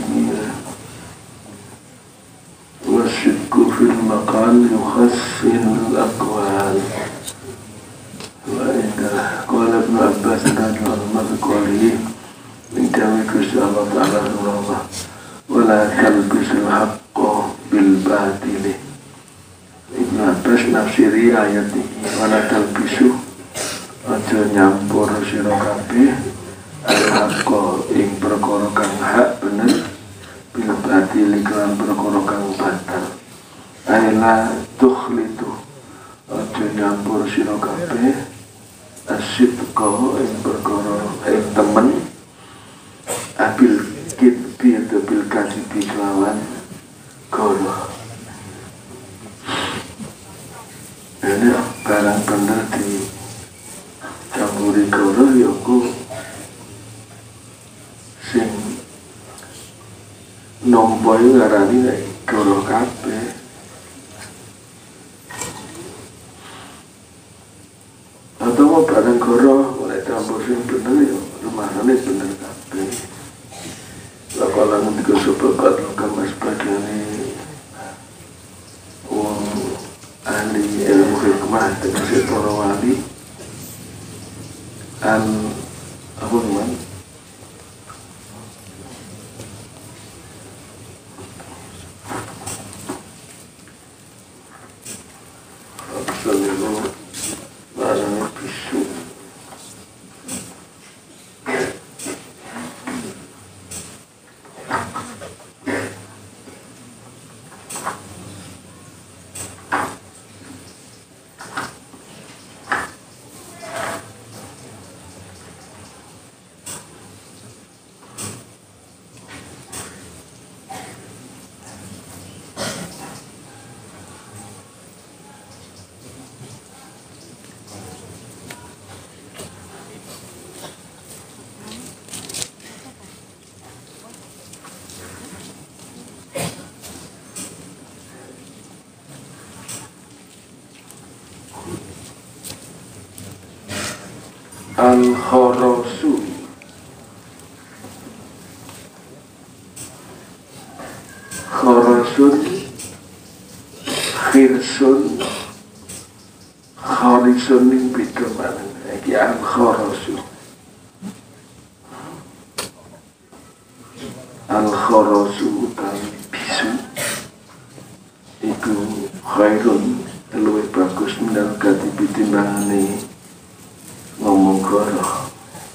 wasyidku fil maqal yukhassinul aqwal. Wa indah qala Ibnu Abbas radhiyallahu anhu min Gusti Allah Ta'ala Allah wala talbisul haqqa bil batili. Ibnu Abbas nafsiri ayat ini, wala talbisu aja nyampur sira kabeh al-haqqa ing perkara kang hak bener bil batili kan perkara kang batal. Aila tukhlitu aja nyampur sira kabeh asidqa ing perkara ing temen abil kitbi atau bil kadibi kelawan golo. Ini barang bener di campuri golo yoku sing nomboi ngarani golo kabeh. Atau mau barang golo mulai campur sing bener ya rumahane bener kabeh. Kalau nanti kesobat kamu sebagian wong ahli ilmu hikmah dengan para wali apa gimana? Assalamualaikum warahmatullahi wabarakatuh. Al-Kharasu Kharasun Khirsun Kharisun ning beda maneh iki Al-Kharasu. Al-Kharasu utawi bisu iku khairun luwih bagus minal katibi timbangane ngomong goroh.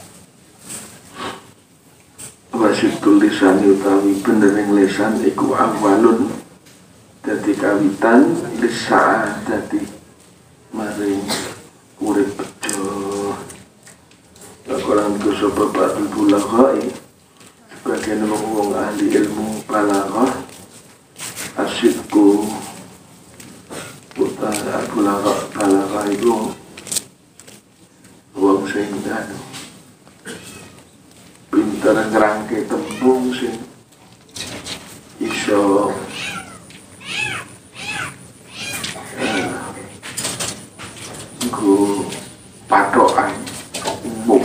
Wasit tulisan utawi benereng lisan iku awalun dadi kawitan lisa dadi maring urip bejo. Lakoran kusoba batu bulaghai sebagian wong ahli ilmu balaghah asidku utawa balaghah iku wong sing pinter ngerangke tembung sing iso nggo patokan umum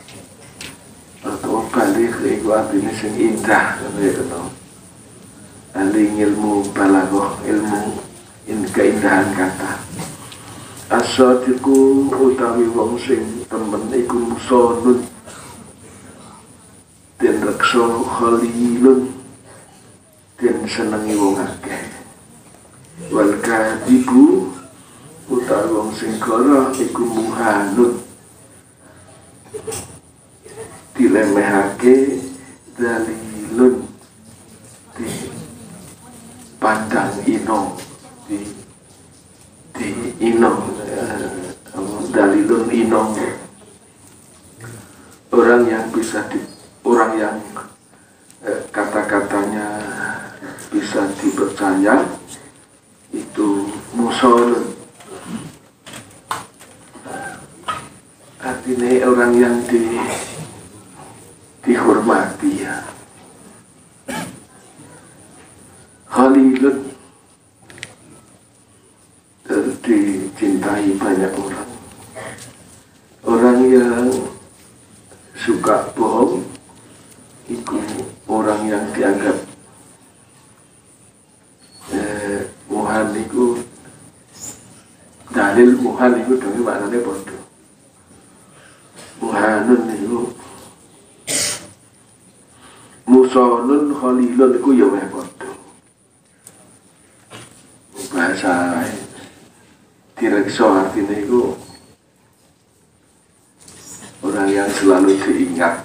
atau balik iku artine sing indah ngono. Ahli ilmu balaghah, ilmu keindahan kata. As-sadiqu utawi wong sing temen iku musonun den reksa khalilun den senengi wong akeh. Wal kadibu utawi wong sing goroh iku muhanun dilemehake dalilun di pandang ino di ino dalilun ino orang yang bisa orang yang kata-katanya bisa dipercaya itu musolun, artinya orang yang dihormati ya. Khalilun dicintai banyak orang. Orang yang suka bohong itu orang yang dianggap muhan itu dalil muhan itu dengan maknanya bodoh. Muhanun itu musonun khalilun itu ya bodoh. Bahasa direkso artinya itu orang yang selalu diingat.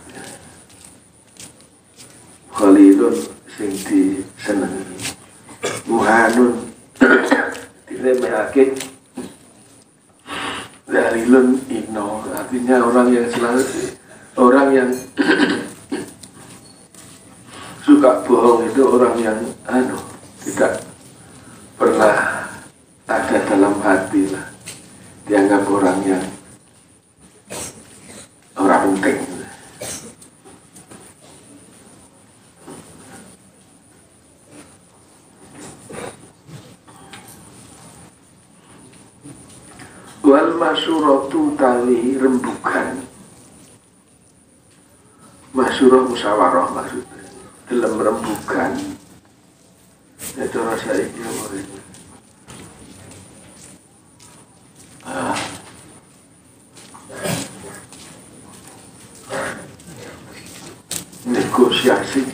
Khalilun sing disenengi. Muhanun diremehake. Dalilun ino artinya orang yang selalu suka bohong itu orang yang tidak pernah ada dalam hati lah, dianggap orang yang orang penting. Wal masyuratu tali rembukan. Masyurah musyawarah maksudnya dalam rembukan. Ya cara saya ini negosiasi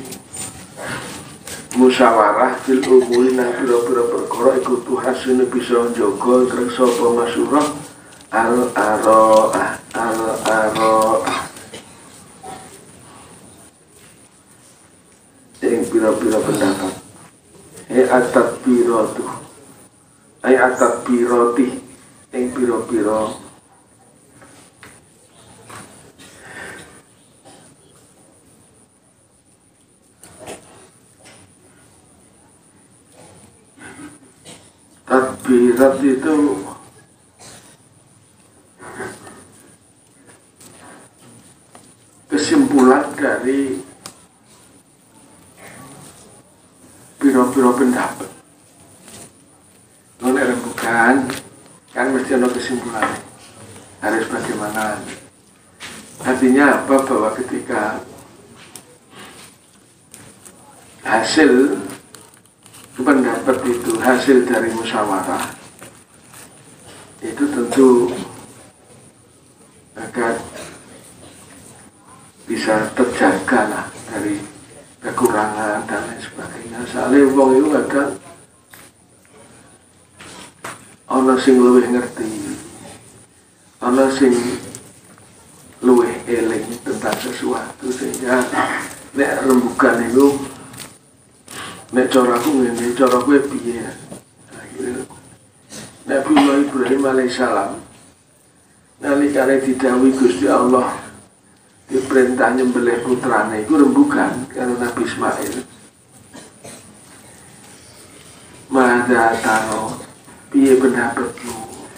musyawarah fil umuri nang pira-pira perkara iku tuhasune bisa njaga kreksa apa masyurah al-ara'ah yang pira-pira pendapat at-tadbiratu at-tadbirati yang pira-pira tadbirat itu kesimpulan dari piro-piro pendapat. Oleh rembukan kan mesti ada kesimpulan. Harus bagaimana? Artinya apa? Bahwa ketika hasil pendapat itu hasil dari musyawarah itu tentu akan bisa terjaga lah dari kekurangan dan lain sebagainya. Soalnya wong itu kadang ana sing luwih ngerti, ana sing luwih eling tentang sesuatu, sehingga nek rembukan itu nek caraku ngene, caraku piye. Nabi Ibrahim alaihissalam nalikane didhawuhi Gusti Allah diperintah nyembelih putrane iku rembugan karo Nabi Ismail. Mada taro piye pendapatmu?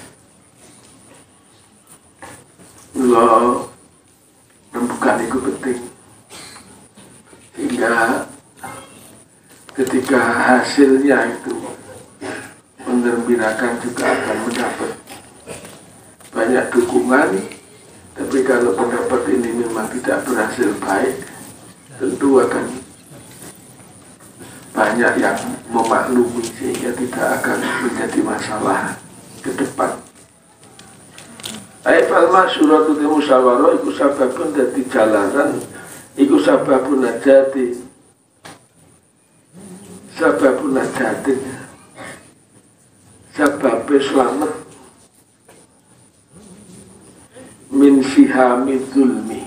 Lo rembugan itu penting sehingga ketika hasilnya itu menggembirakan juga akan mendapat banyak dukungan. Tapi kalau pendapat ini memang tidak berhasil baik, tentu akan banyak yang memaklumi sehingga tidak akan menjadi masalah ke depan. Ayat al-masyuratu te musyawarah iku sababun dadi jalanan, iku sababun najati, sababun najatin, sababnya selamat min sihami zulmi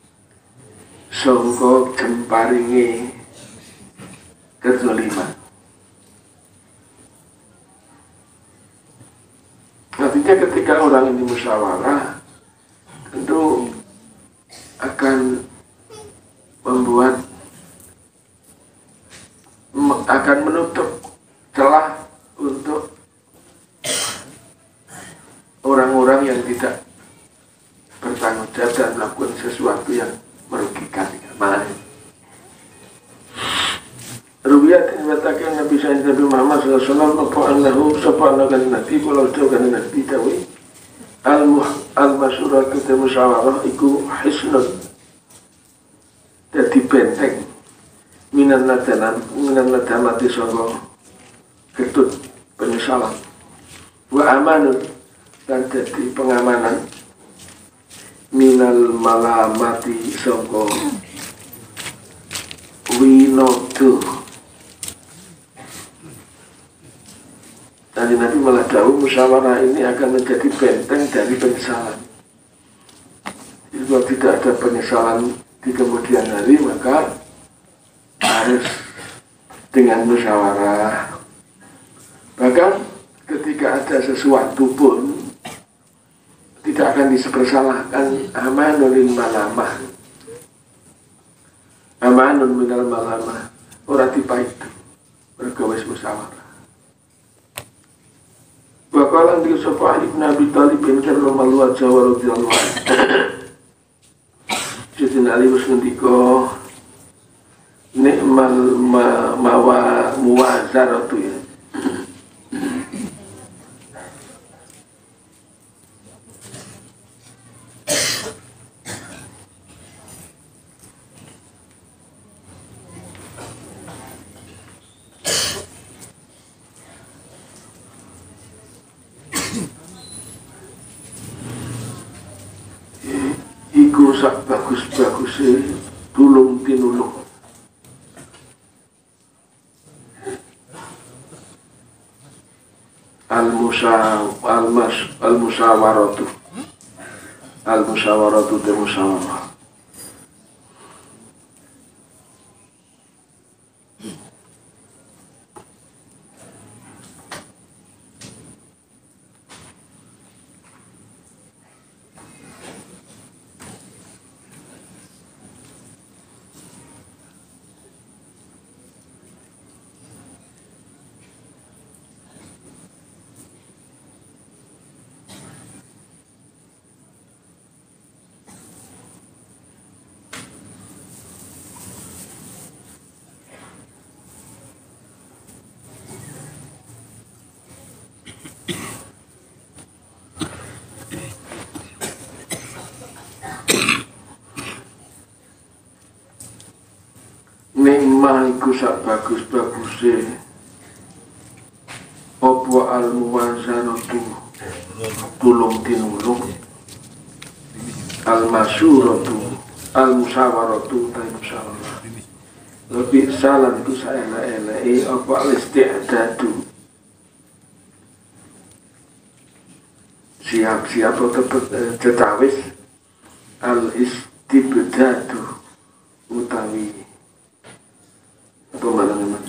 sangka jemparinge kezaliman. Artinya ketika orang ini musyawarah tentu akan membuat akan menutup celah untuk orang-orang yang tidak bertanggung jawab dan melakukan sesuatu yang merugikan. Ruwiyat mengatakan Nabi Nabi Muhammad SAW annahu subhanahu nabi kalau jauhkan nabi tawi al-masyuratu musyawarah iku hisnun, jadi benteng minan nadanati sangka ketut penyesalan wa amanun dan jadi pengamanan minal malamati sangka winodo. Dan Nabi malah jauh musyawarah ini akan menjadi benteng dari penyesalan. Jika tidak ada penyesalan di kemudian hari, maka harus dengan musyawarah. Bahkan ketika ada sesuatu pun tidak akan dipersalahkan amanul malamah. Amanun minal malamah. Ora dipaitu bergawes musyawarah. Bakalan di sapa Ali bin Abi Thalib bin karramallahu wajhahu wa radhiyallahu anhu. Sayyidina Ali wis ngendika nikmal muwazaratu ya. Iku sak bagus-bagusnya tulung tinulung. Al-musyawaratu te musyawarah. Nikmah iku sak bagus-bagusnya apa al-muwazanatu tulung tinulung, al-masyuratu al-musyawaratu dan musyawarah. Lebih salam itu saela-elai apa al-isti'dadu siap-siap atau tetawis al-istibdadu utawi apa mana?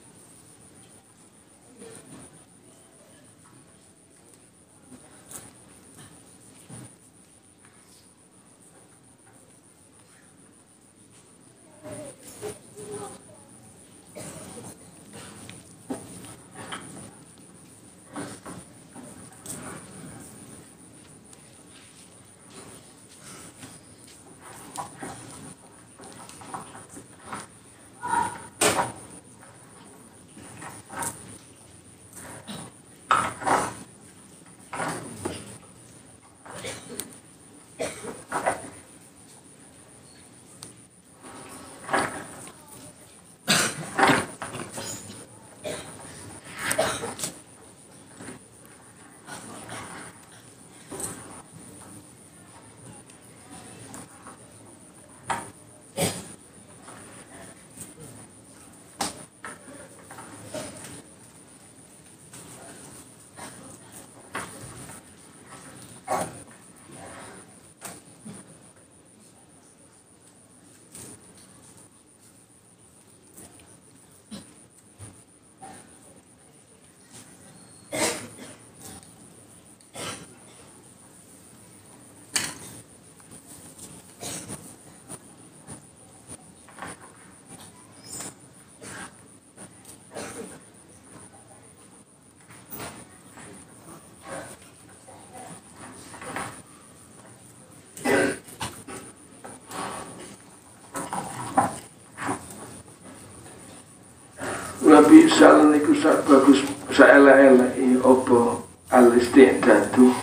Nabi salam iku sak bagus saela-ela apa al-isti'dadu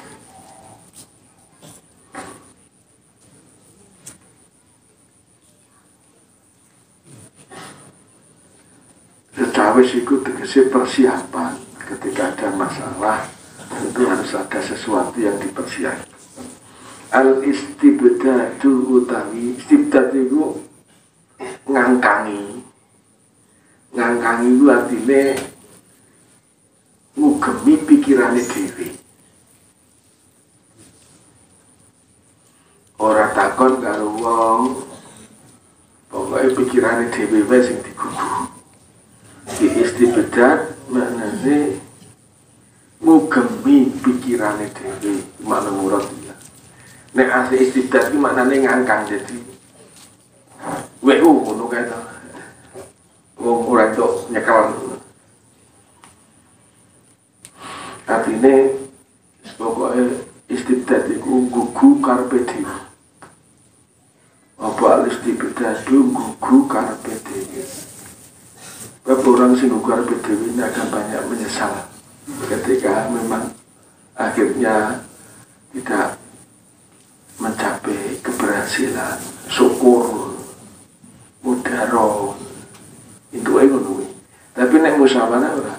Tawis itu tegese persiapan. Ketika ada masalah tentu harus ada sesuatu yang dipersiapkan. Al-istibdadu utawi istibdad itu ngangkangi itu artinya ngugemi pikirane dhewe. Ora takon karo wong, pokoke pikirane dhewe wae sing digugu. Di istibdad maknane ngugemi pikirane dhewe, makna murad ya. Nek asli istibdad iki maknane ngangkang dadi ngono kae to. Wong ora entuk nyekel. Artine pokoke istibdad iku gugu karepe dhewe. Apa istibdad gugu karepe dhewe. Orang sing gugu karepe dhewe ini akan banyak menyesal ketika memang akhirnya tidak mencapai keberhasilan, syukur, mudaro, itu ekonomi. Tapi nek musyawarah ora.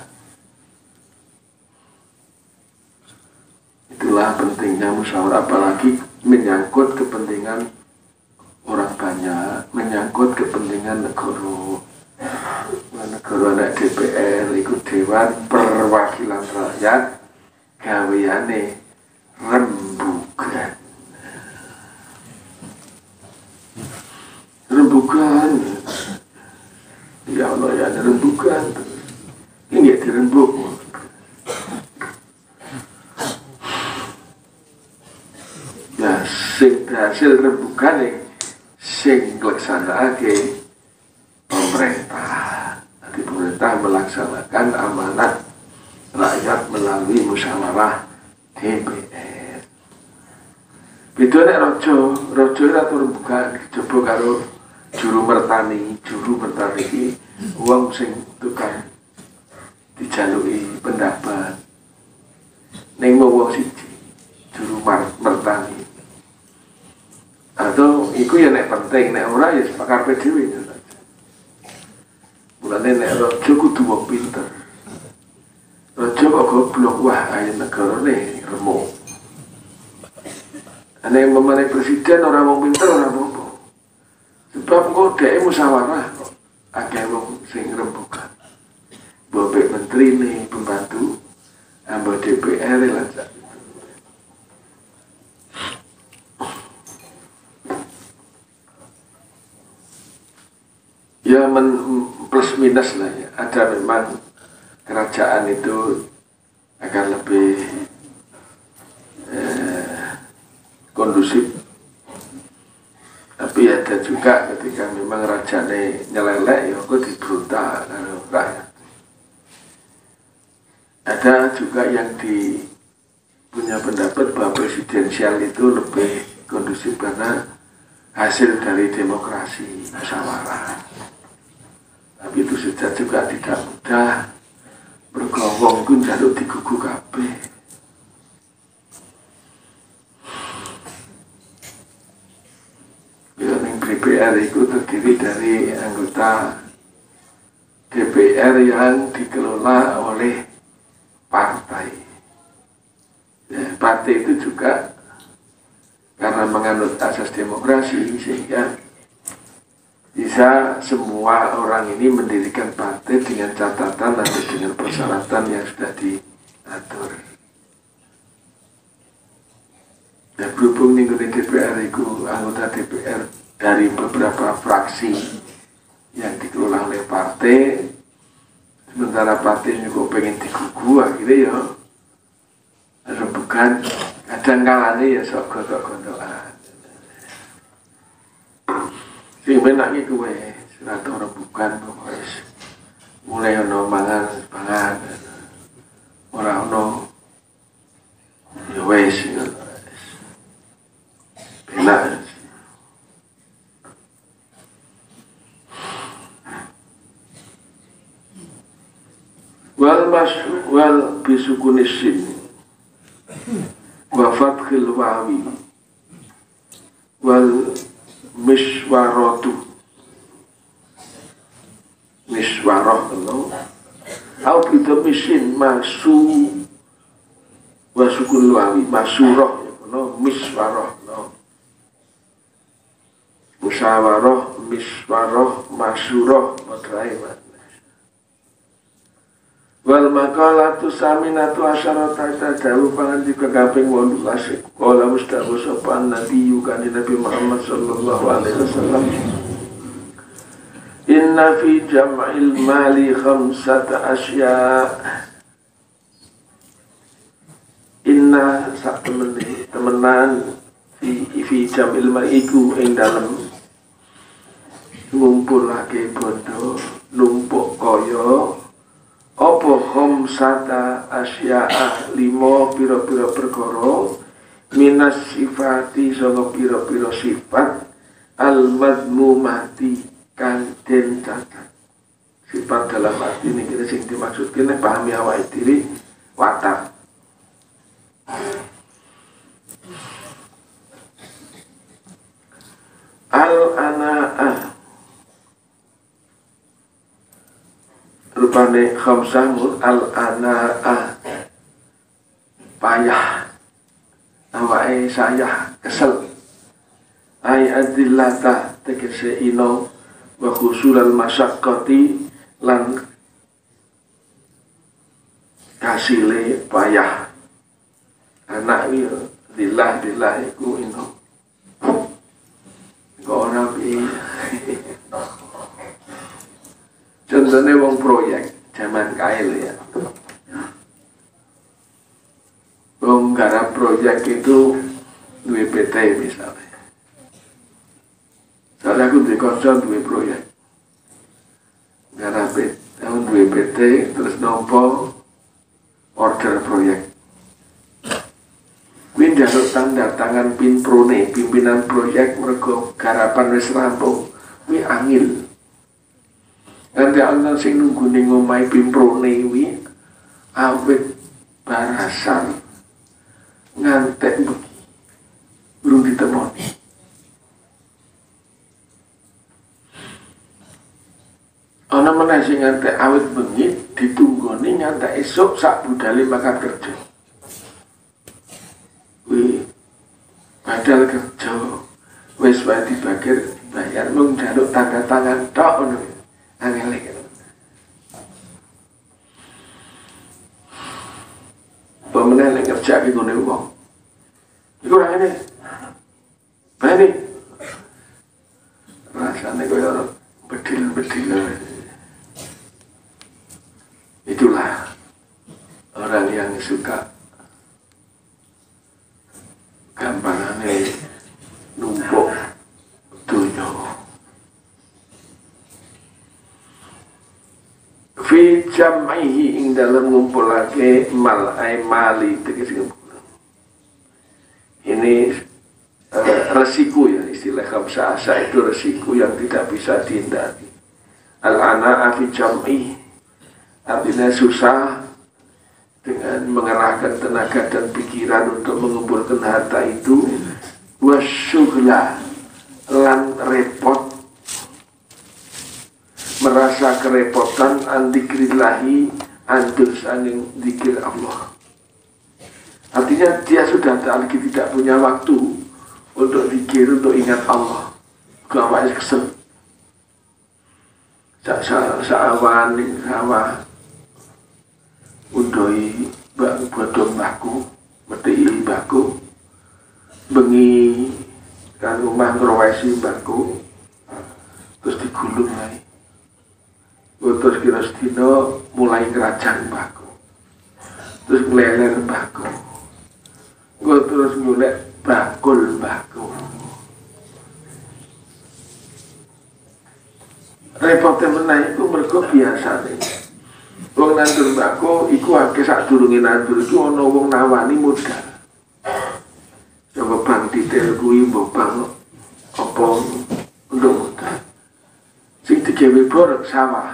Itulah pentingnya musyawarah, apalagi menyangkut kepentingan orang banyak, menyangkut kepentingan negara. Negara anak DPR ikut Dewan Perwakilan Rakyat gaweane rembugan. Rembugan ya Allah ya ada rembugan ini ya dirembuk nah sing hasil rembugan sing nglaksanakake pemerintah. Nanti pemerintah melaksanakan amanat rakyat melalui musyawarah DPR. Beda nek rojo itu rembugan coba karo juru mertani iki wong sing tukang dijaluki pendapat ning wong siji juru mertani atau iku ya nek penting nek ora ya karepe dhewe saja. Mulane nek raja kudu wong pinter. Raja kok goblok wah kaya negarane remuk. Ane memanai presiden orang wong pinter orang apa. Sebab kok dhek musyawarah kok akeh wong sing rembukan. Bobek menteri nih pembantu ambo DPR lan sak. Ya plus minus lah ya. Ada memang kerajaan itu akan lebih kondusif. Tapi ada juga ketika memang rajane nyelelek ya kok diberontak karo rakyat. Ada juga yang punya pendapat bahwa presidensial itu lebih kondusif karena hasil dari demokrasi musyawarah. Tapi itu saja juga tidak mudah. Bergowong pun jaluk digugu kabeh. DPR itu terdiri dari anggota DPR yang dikelola oleh partai. Ya, partai itu juga karena menganut asas demokrasi sehingga bisa semua orang ini mendirikan partai dengan catatan atau dengan persyaratan yang sudah diatur. Nah, berhubung nih DPR itu anggota DPR dari beberapa fraksi yang dikelola oleh partai, sementara partai juga pengen digugu akhirnya ya rembukan kadang kalane ya sok gondok-gondokan sing benak iku wae serata rembukan pokoknya mulai ono mangan ora ono ya wes benak. Wal bisukunisin wa fathil wawi wal miswaratu miswarah au bidhamisin masu wasukul wawi masuroh no miswaroh no musyawarah miswaroh masuroh madrai wal maqalatu saminatu asyarata tadawu pangandika kaping 18 qala mustafa sopan nabi Nabi Muhammad sallallahu alaihi wasallam inna fi jam'il mali khamsata asya inna sak temenan fi jam'il mali iku ing dalem ngumpulake bondo numpuk kaya apa khamsata asya 5 pira-pira perkara minas sifati sanga pira-pira sifat al madmumati kang den cacat. Sifat dalam arti ini kita sing dimaksudkan pahami awake diri watak. Al anaa rupane khamsah al anaa payah awake saya kesel ay adillata tegese ino wa khusulal masyaqqati lan kasile payah anak iki dillah iku ino kok ora pi contohnya wong proyek zaman kail ya wong garap proyek itu duwe PT misalnya soalnya aku di konsul duwe proyek garap tahun duwe PT terus nompo order proyek kuwi njaluk tanda tangan pinprone pimpinan proyek mergo garapan wis rampung kuwi angil nanti ana sing nunggu ning omahe pimprone kuwi awet barasan ngantek belum ditemoni ana meneh sing ngantek awet bengi ditunggoni ngantek esuk sak budale makan kerja kuwi padahal kerja wis wae dibagir bayar mung njaluk tanda tangan tok ngono angel iki pemenang yang kerja di gune wong iku ora ngene bae rasane koyo bedil itulah orang yang suka gampangane numpuk dunya fi jam'ihi ing dalam ngumpulake mal ay mali ini resiko ya istilah khamsah asa itu resiko yang tidak bisa dihindari al-ana fi jam'i artinya susah dengan mengerahkan tenaga dan pikiran untuk mengumpulkan harta itu wasyughla lan repot merasa kerepotan andikrillahi andur sanging zikir Allah artinya dia sudah lagi tidak punya waktu untuk zikir, untuk ingat Allah gawai kesel sa'awan sawah undoi bodong mbahku meti mbahku bengi kan rumah ngrowesi mbahku terus digulung lagi terus kira sedino mulai kerajaan mbahku terus ngeleler mbahku gue terus ngulek bakul mbahku repotnya menaik itu mergo biasa nih wong nandur mbahku iku akeh sak durunge nandur iku ana wong nawani modal coba bang detail kuwi mbok bang apa untuk modal sing digawe borok sawah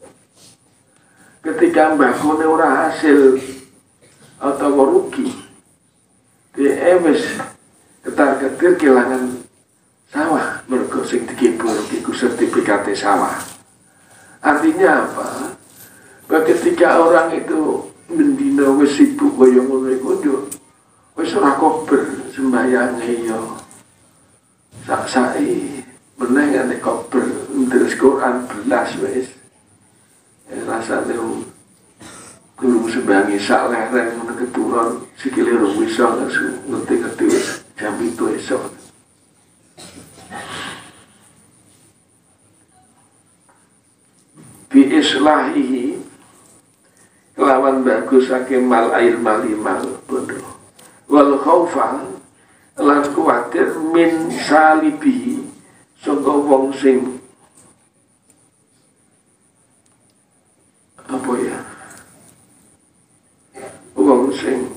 ketika mbahku ora hasil atau rugi dia wis ketar-ketir kehilangan sawah mergo sing digawe borok iku sertifikate sawah artinya apa Ketika orang itu mendina wis sibuk kaya ngono iku yo wis ora kober sembayange yo sak-sake meneh nek kober terus Quran belas wis rasane guru sembayange sak leren ngono keturun sikile ora iso ngerti-ngerti wis jam 7 esuk. Bi islahihi kelawan bagusake mal ail malimal bondo wal khaufa lan kuwatir min salibi saka wong sing apa ya wong sing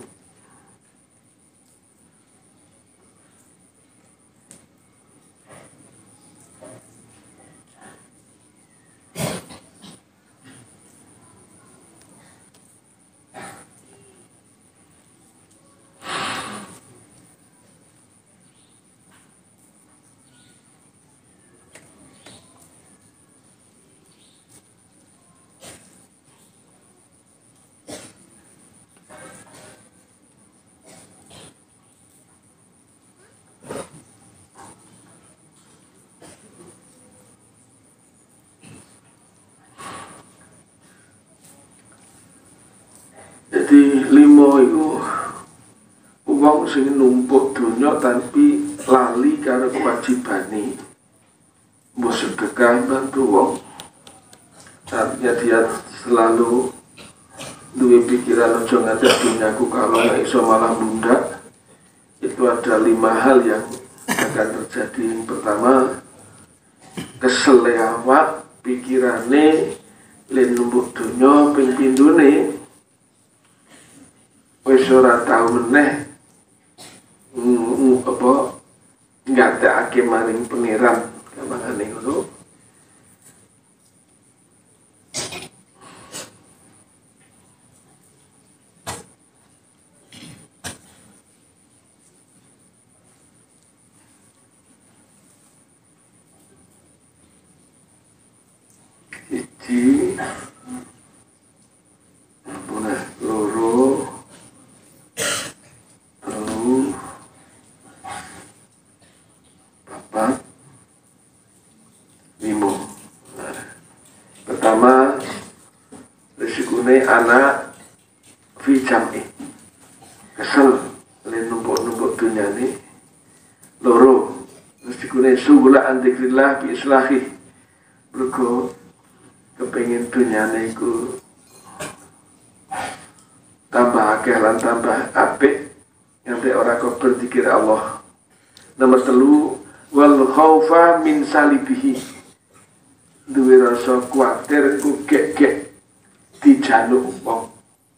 jadi limo itu wong sing numpuk donya tapi lali karo kewajibane mbok sedekah bantu wong artinya dia selalu duwe pikiran ojo ngajak dunyaku kalau nggak iso malah bunda. Itu ada 5 hal yang akan terjadi. Yang pertama, kesele awak pikirane len numpuk donya ping pindune wis ora tau meneh apa nggatekake maring pangeran kamangane ngono. Iki punah loro telu papat limo. Pertama, risikune anak fi jam'i kesel len numpuk-numpuk dunyane. Loro, risikune sugula an dzikrillah bi islahi mergo kepengin dunyane iku tambah akeh lan tambah apik nganti ora kok berzikir Allah. Nomor 3, wal khaufa min salibihi duwe rasa kuwatir ku gek-gek dijaluk wong.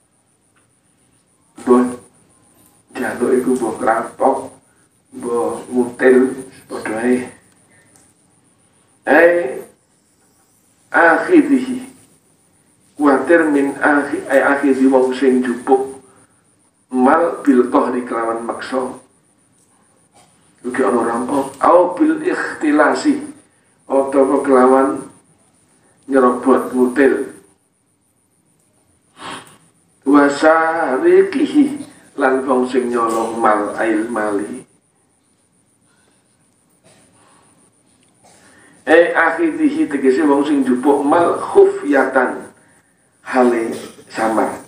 Mbok jaluk iku mbok rampok, mbok ngutil padha ae. Akhidhi kuatir min akhidhi wong sing jupuk mal bil qahri kelawan maksa ugi ana rampok au bil ikhtilasi utawa kelawan nyerobot ngutil wasarikihi lan wong sing nyolong mal ail mali akhidhihi tegese wong sing jupuk mal khufyatan hale samar.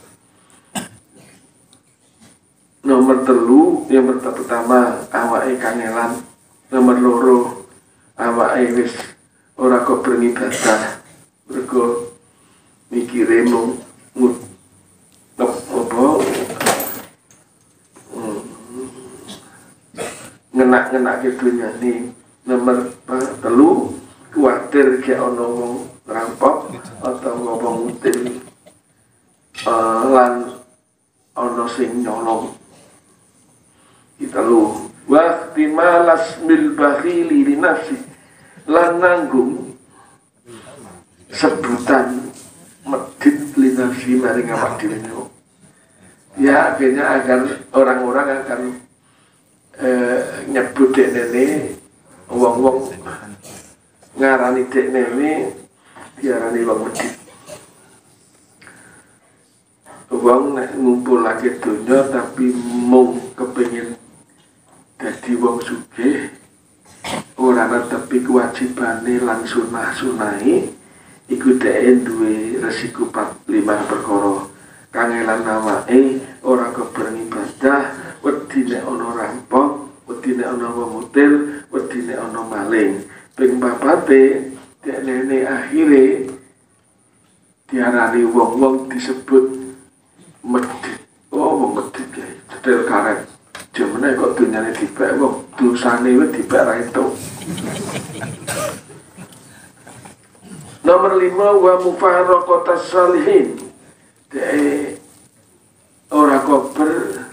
Nomor 3 yang pertama awake kangelan. Nomor 2 awake wis ora kok beribadah mergo mikire mung ngenak-ngenake dunyane. Nomor 3 kuwatir ke ana wong rampok atau wong mutil lan ana sing nyolong. Kita lu waqti malas mil bakhili li nafsi lan nanggung sebutan medit li nafsi maring awak dhewe. Ya akhirnya akan orang-orang akan nyebut dekne wong-wong ngarani dekne diarani wong medit. wong nek ngumpulake donya tapi mung kepengin dadi wong sugih ora netepi kewajibane lan sunah-sunahe iku dhek duwe resiko 5 perkara kangelan awake ora keber ibadah wedine ana rampok wedine ana wong mutil wedine ana maling ping 4 dekne akhire diarani wong-wong disebut medhit. Oh, wong medhit ya. Cetel karet. Jemene kok dunyane dibek wong dosane wis dibek ra entuk. Nomor 5 wa mufaraqatas salihin. Ora kober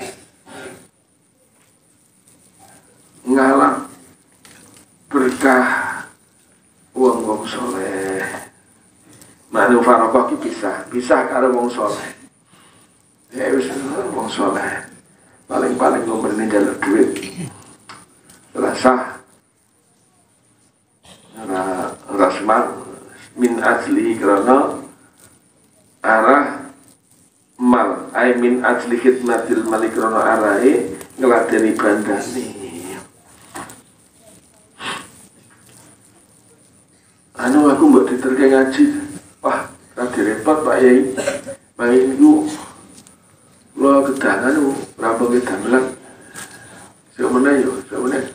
ngalap berkah wong-wong soleh. Manu faraqah ki pisah karo wong saleh. Ya wis wong saleh. Paling-paling nomorne njaluk duit. Rasa rasman min asli karena arah mal ay min asli khidmatil malik karena arahe ngladeni bandane. Anu aku mbok diterke ngaji. Wah, rada repot Pak Yai. Main itu lo kedangan lu, rampung kedamelan. Sebenarnya yo, sebenarnya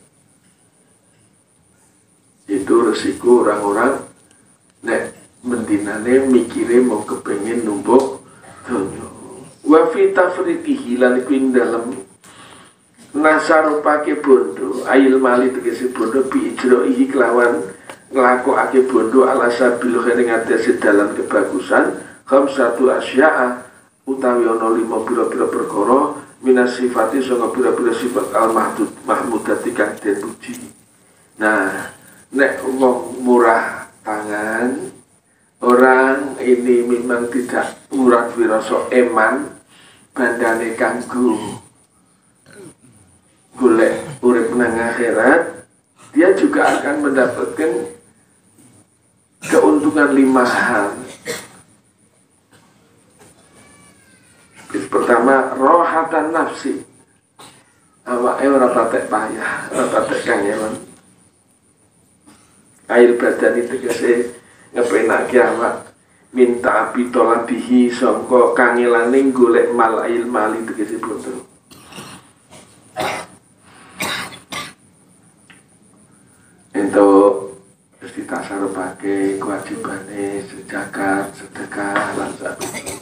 itu resiko orang-orang nek mendinane mikire mau kepengen numpuk donya. Wa fi tafriqihi lan iku ing dalem nasarupake bondo, ail mali tegese bondo bi ijroihi kelawan nglakokake bondo ala sabil khairi ngatasi dalan kebagusan khamsatu asya'a utawi ana 5 pira-pira perkara minas sifati sanga pira-pira sifat al mahmudati kang den puji. Nah, nek wong murah tangan orang ini memang tidak murah wirasa eman bandane kanggo golek urip nang akhirat, dia juga akan mendapatkan keuntungan 5 hal. Pertama, rohatan nafsi. Awake ora patek payah, ora patek kangelan. Air badan itu tegese ngepenake awak minta pitola bihi sangka kangelane golek mal ail mali tegese bondo. Untuk terus ditasarufake kewajibane zakat, sedekah lan sabtu.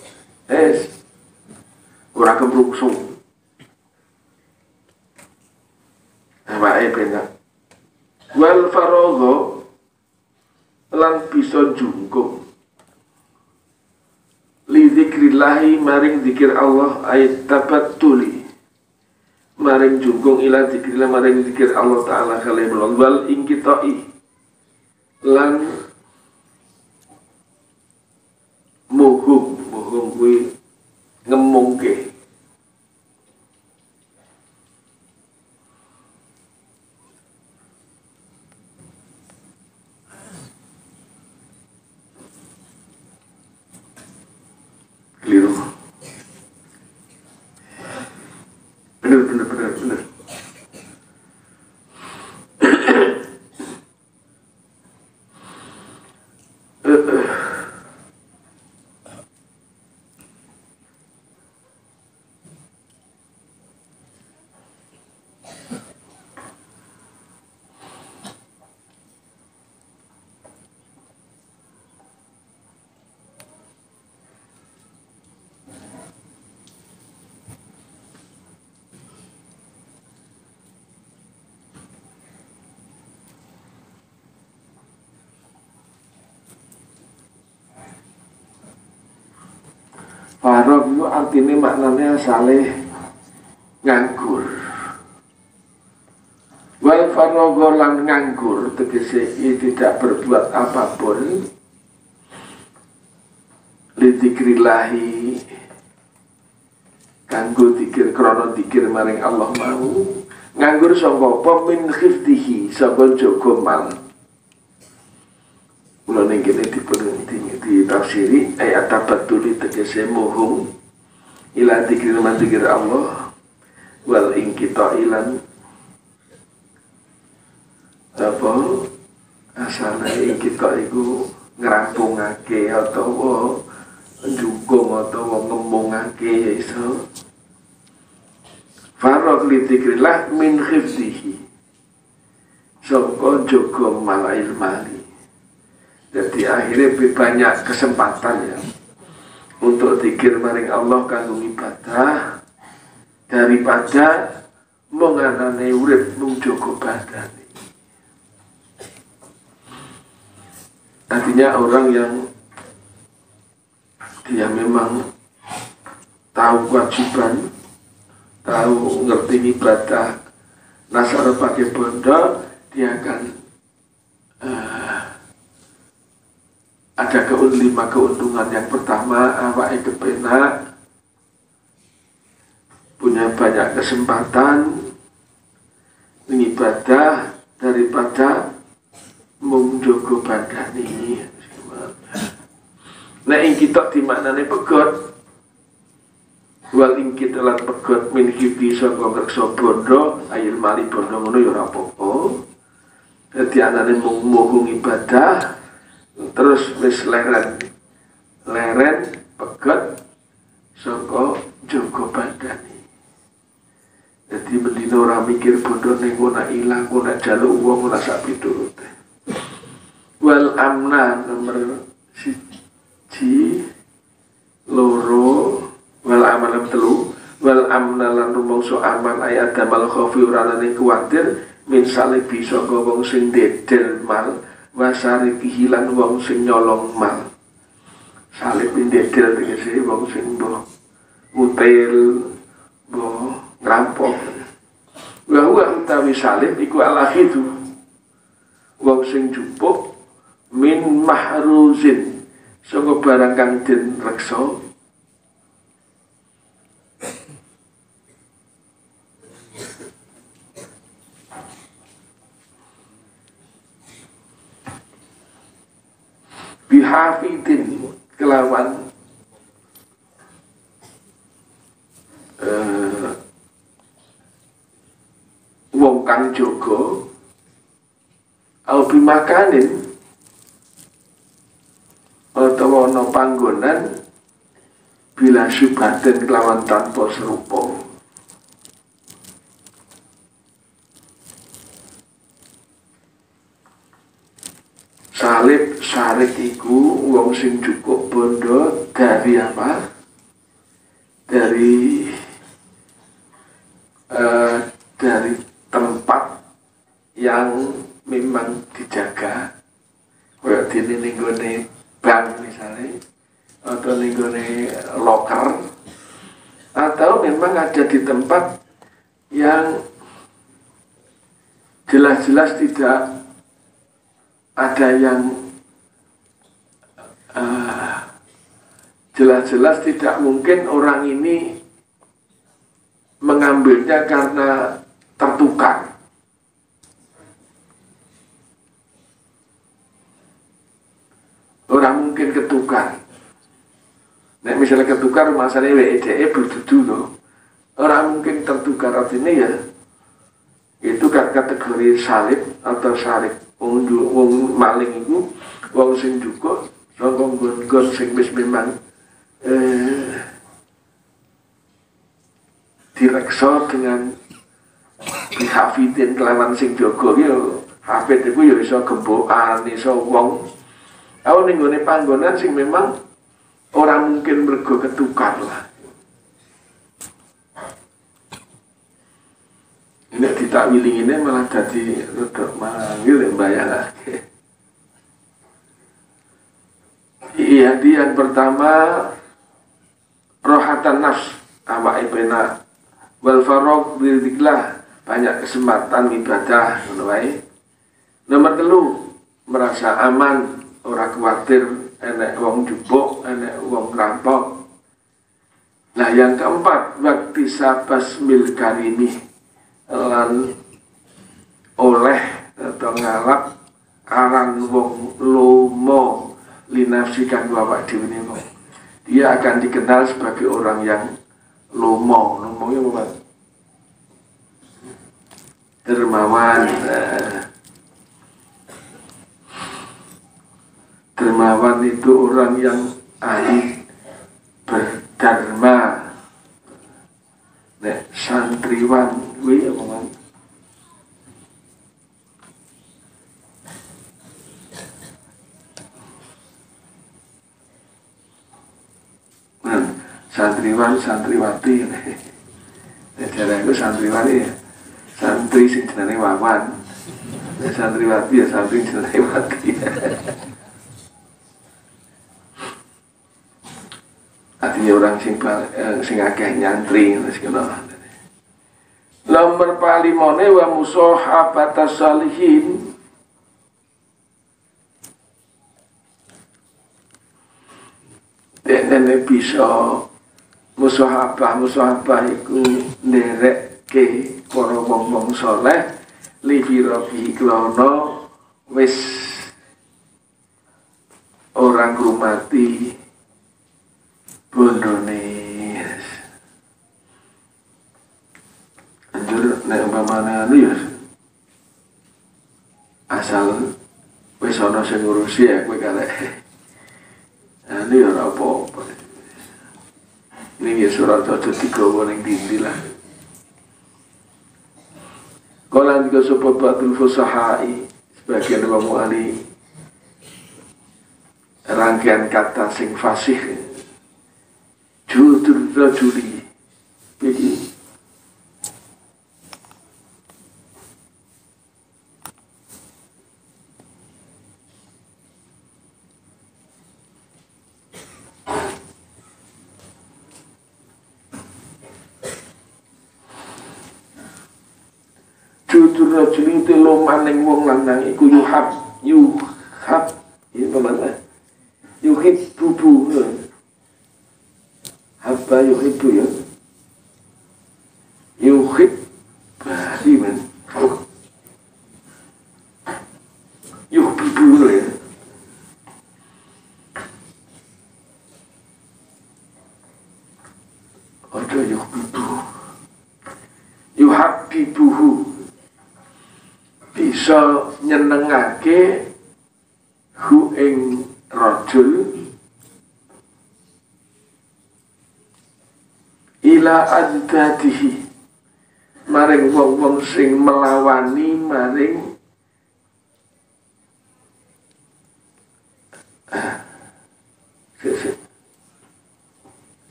Ora kemrungsung. Awake benak. Wal faragha lan bisa jungkung. Li dzikrillahi maring zikir Allah ayat tabattuli. Maring jungkung ila dzikrillah maring zikir Allah taala kalimul wal ingkitai. Lan muhum kuwi ngemungke keliru. Bener. Farag itu artinya maknanya saleh nganggur. Wal faragha lan nganggur tegese tidak berbuat apapun. Li dzikrillahi kanggo dzikir krana dzikir maring Allah mau. Nganggur sangka apa min khifdihi sangka jaga mal. Mula ning kene di tafsiri ayat tabattuli tegese muhung ila dzikri man dzikir Allah wal ingkita ilan apa asale ingkita iku ngrampungake utawa njungkung utawa ngembungake iso farok li dzikrillah min khifdihi sangka jaga malail mali. Jadi akhirnya banyak kesempatan ya untuk zikir maring Allah kanggo ibadah daripada menganane urip mung jaga badan. Artinya orang yang dia memang tahu kewajiban, tahu ngerti ibadah, nasar pakai bondo, dia akan ada keuntungan yang pertama awake kepenak punya banyak kesempatan mengibadah daripada menjogo badan ini. Nah ing kita dimaknane pegot wal ing kita lan pegot min hibdi saka ngreksa bondo ayil mali bondo ngono ya ora apa-apa. Dadi anane mung ibadah terus wis leren pegot saka jaga badan. Jadi mendina ora mikir bodoh ning ora ilang, ora jaluk wong ora sak piturute. Wal amna nomor 1 loro wal amalam 3 wal amna lan rumangsa aman ayat damal khaufi ora nane kuwatir min salibi saka wong sing dedel mal wasari hilang wong sing nyolong mal. Salib dedel tegese wong sing mbok util mbok rampok. Wa utawi salib iku alahidu wong sing jupuk min mahruzin saka barang kang den reksa bihafidin kelawan wong kang jaga au bimakanin utawa ana panggonan bila syubhatin kelawan tanpa serupa. Salib syarik iku wong sing cukup bondo dari apa? Dari tempat yang memang dijaga. Kayak dene ning gone bank misalnya atau ning gone loker atau memang ada di tempat yang jelas-jelas tidak ada yang jelas-jelas tidak mungkin orang ini mengambilnya karena tertukar. Orang mungkin ketukar. Nah misalnya ketukar masalahnya WEDE berdudu loh. Orang mungkin tertukar artinya ya itu kategori salib atau syarik. Wong maling itu wong sing juga wong gon sing wis memang direksa dengan bihafidin kelawan sing jaga ya hafid itu ya iso gembokan iso wong aku ning gone panggonan sing memang orang mungkin mergo ketukar lah. Ini ditakwili ini malah jadi rodok manggil bayangake. Iya, yang pertama rohatan nafs awake penak wal farog bidziklah banyak kesempatan ibadah ngono wae. Nomor 3 merasa aman, ora khawatir enek wong jupuk, enek wong rampok. Nah, yang keempat waktu sabas mil karimi lan oleh atau ngalap aran wong lomo linafsi kanggo awak dhewe. Dia akan dikenal sebagai orang yang Lomo yang apa? Dermawan. Dermawan itu orang yang ahli berdharma. Nek santriwan kuwi apa man? Santriwan santriwati. Nek jarane iku santriwan ya santri sing jenenge Wawan. Nek santriwati ya santri jenenge Wati. Artinya orang sing akeh nyantri wis kena. Nomor palimone wa musahabatas salihin. Dene bisa musahabah iku nderekke para wong-wong saleh li firabi klono wis orang rumati bondone. Anjur nek umpamane anu ya asal wis ana sing ngurusi ya kowe karek anu ya ora apa-apa. Ini ya surat aja digawa ning dindi lah. Kala juga sapa batul fusahai sebagian wong ali rangkaian kata sing fasih judul rajuli begini judul rajuli itu lo maning wong lanang iku yuhab ini mana yuhib bubu Habba yuhibbu ya yuhib badiman yuhibbu ya ada yuhibbu yuhabbibuhu bisa nyenengake hu ing rajul ila ajdadihi maring wong-wong sing melawani maring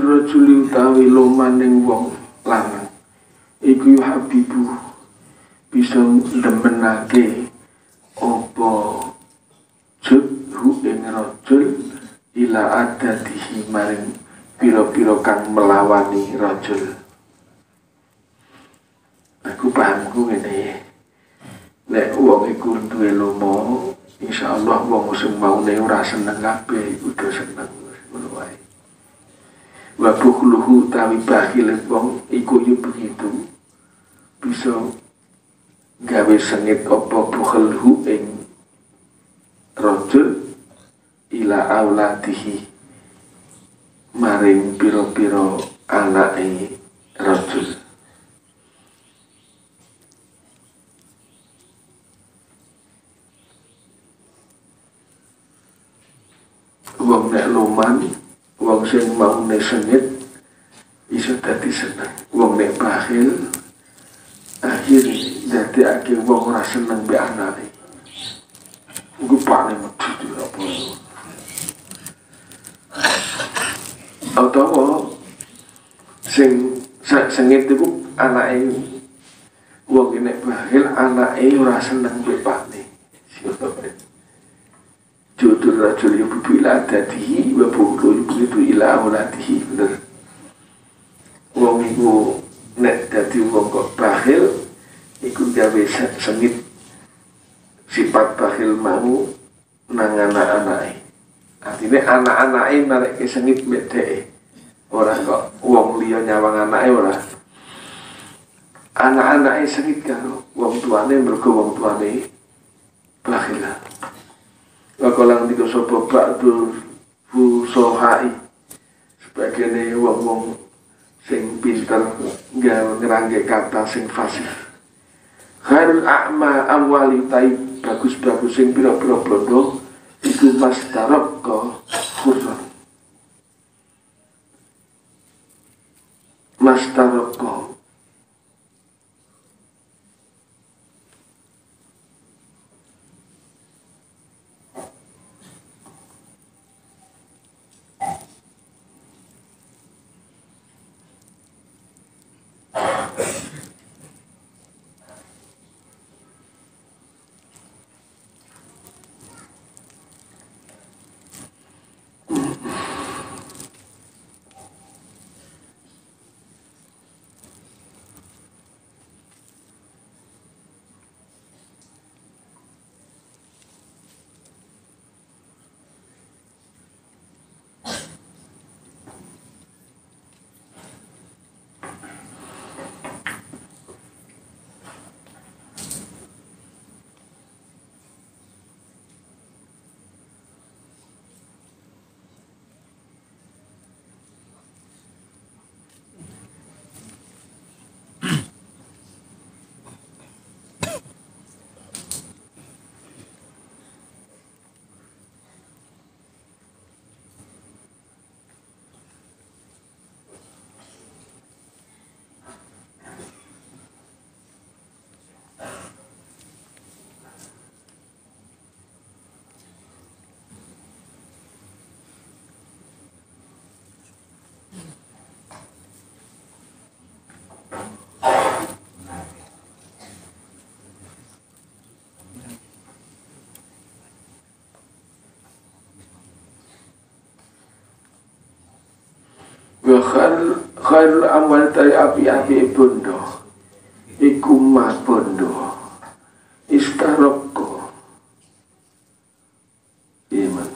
rajuli utawi lomaning wong lanang iku habibu bisa demenake apa judhu ing rajul ila adatihi maring pira-pira kang melawani rajul. Aku pahamku ngene, nek wong iku duwe lomo, insyaallah wong sing maune ora seneng kabeh udah seneng ngono wae. Wa bukhluhu tawi bakhil wong iku yo begitu bisa gawe sengit apa bukhlhu ing rajul ila auladihi maring pira-pira anake rajul. Wong nek loman, wong sing maune sengit iso dadi seneng. Wong nek bakhil akhirnya dadekake wong ora seneng mbek anake. Iku paling medhit apa. Utawa sing sengit iku anake wong nek bakhil anake ora seneng mbek pakne. Jodoh rajul yubidu ila adatihi wa bukhlu yubidu ila auladihi. Bener. Wong iku nek dadi wong kok bakhil iku gawe sengit sifat bakhil mau nang anak-anake. Artine anak-anake narekke sengit mek dheke. Ora kok wong liya nyawang anake ora. Anak-anake sengit karo wong tuane mergo wong tuane bakhil. Wakalang tiga sopo ba'dul fusohai sebagainya wong-wong sing pinter ngerangge kata sing fasih. Khairul a'ma amwali taib bagus-bagus sing pira-pira blondo iku mas tarokko khurran. Mas tarokko wa khairul amwal tari api-api bondo iku ma bondo istarokko iman.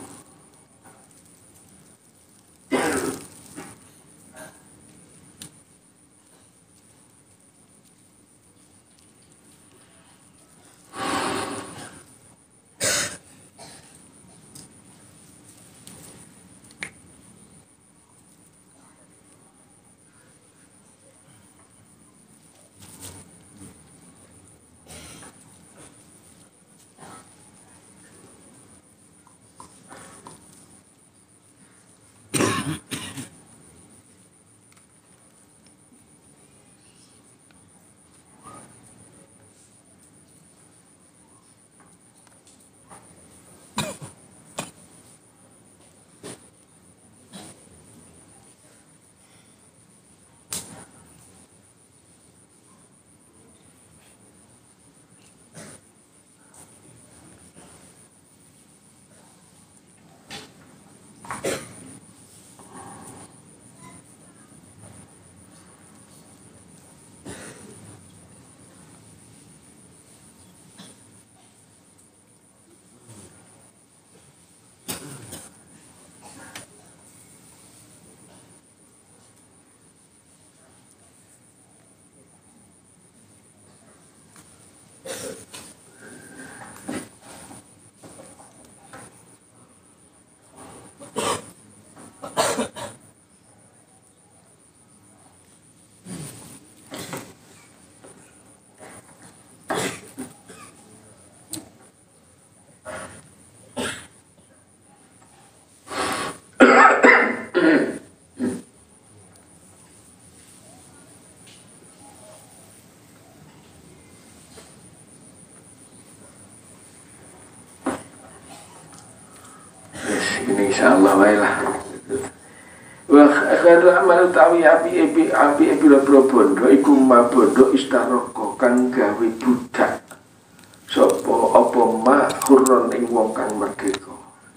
ini insyaallah wae lah. Wa khairu amal tawi api pira-pira bondo iku ma bondo istaroko kang gawe budak sapa apa ma khurron ing wong kang merdeka.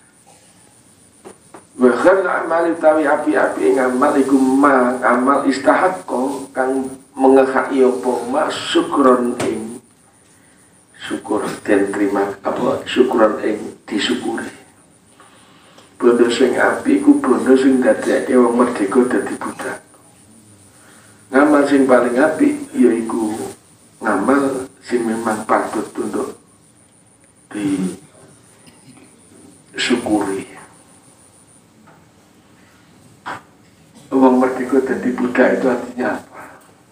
Wa khairu amal tawi api ing amal iku ma amal istahaqqa kang mengekhaki apa ma syukron ing syukur dan terima apa syukuran ing disyukuri. Bondo sing api iku bondo sing dadekake wong merdeka dadi budak. Ngamal sing paling api yaiku ngamal sing memang patut untuk disyukuri. Wong merdeka dadi budak itu artinya apa?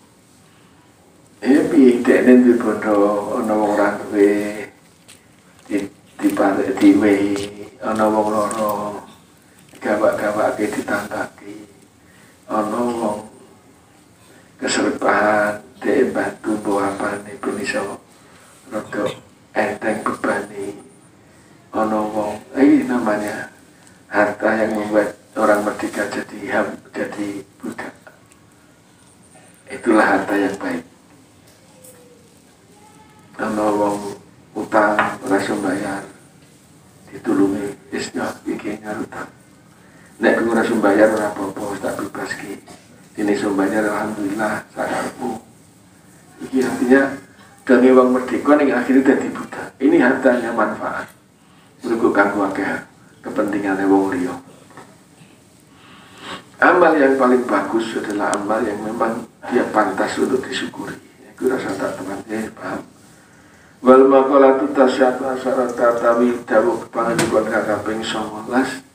Piye dekne di bondo ana wong ora duwe diwehi ana wong loro gawak-gawake ditangkaki ana wong keserpahan dhek bantu bawa apane ben iso rada enteng bebani ana wong ini namanya harta yang membuat orang merdeka jadi budak. Itulah harta yang baik. Ana wong utang ora iso bayar ditulungi isnya iki nyarutang. Nek ora iso bayar ora apa-apa tak bebas ki. Dene iso bayar alhamdulillah sakarepmu. Iki artinya dene wong merdeka ning akhirnya dadi budak. Ini hartanya manfaat. Mergo kanggo akeh kepentingane wong liya. Amal yang paling bagus adalah amal yang memang dia pantas untuk disyukuri. Iku rasa tak teman-teman paham. Wal maqalatu tasyatu asarata tawi dawuh pangandikan kaping 19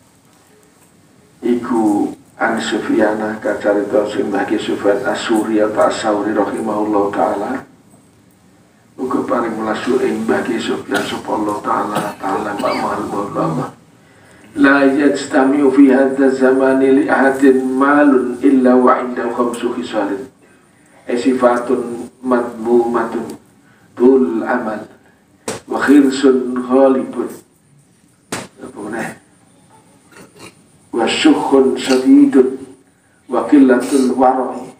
iku an Sufyana kacarita sing bagi Sufyan As-Suri atau As-Sauri rahimahullah taala uga paring mlasu ing bagi Sufyan subhanallah taala ma'al la yajtami'u fi hadza zamani li ahadin malun illa wa indahu khamsu khisalin sifatun madmumatun tul amal wa khirsun ghalibun wa syukhun syadidun wa qillatul wara'i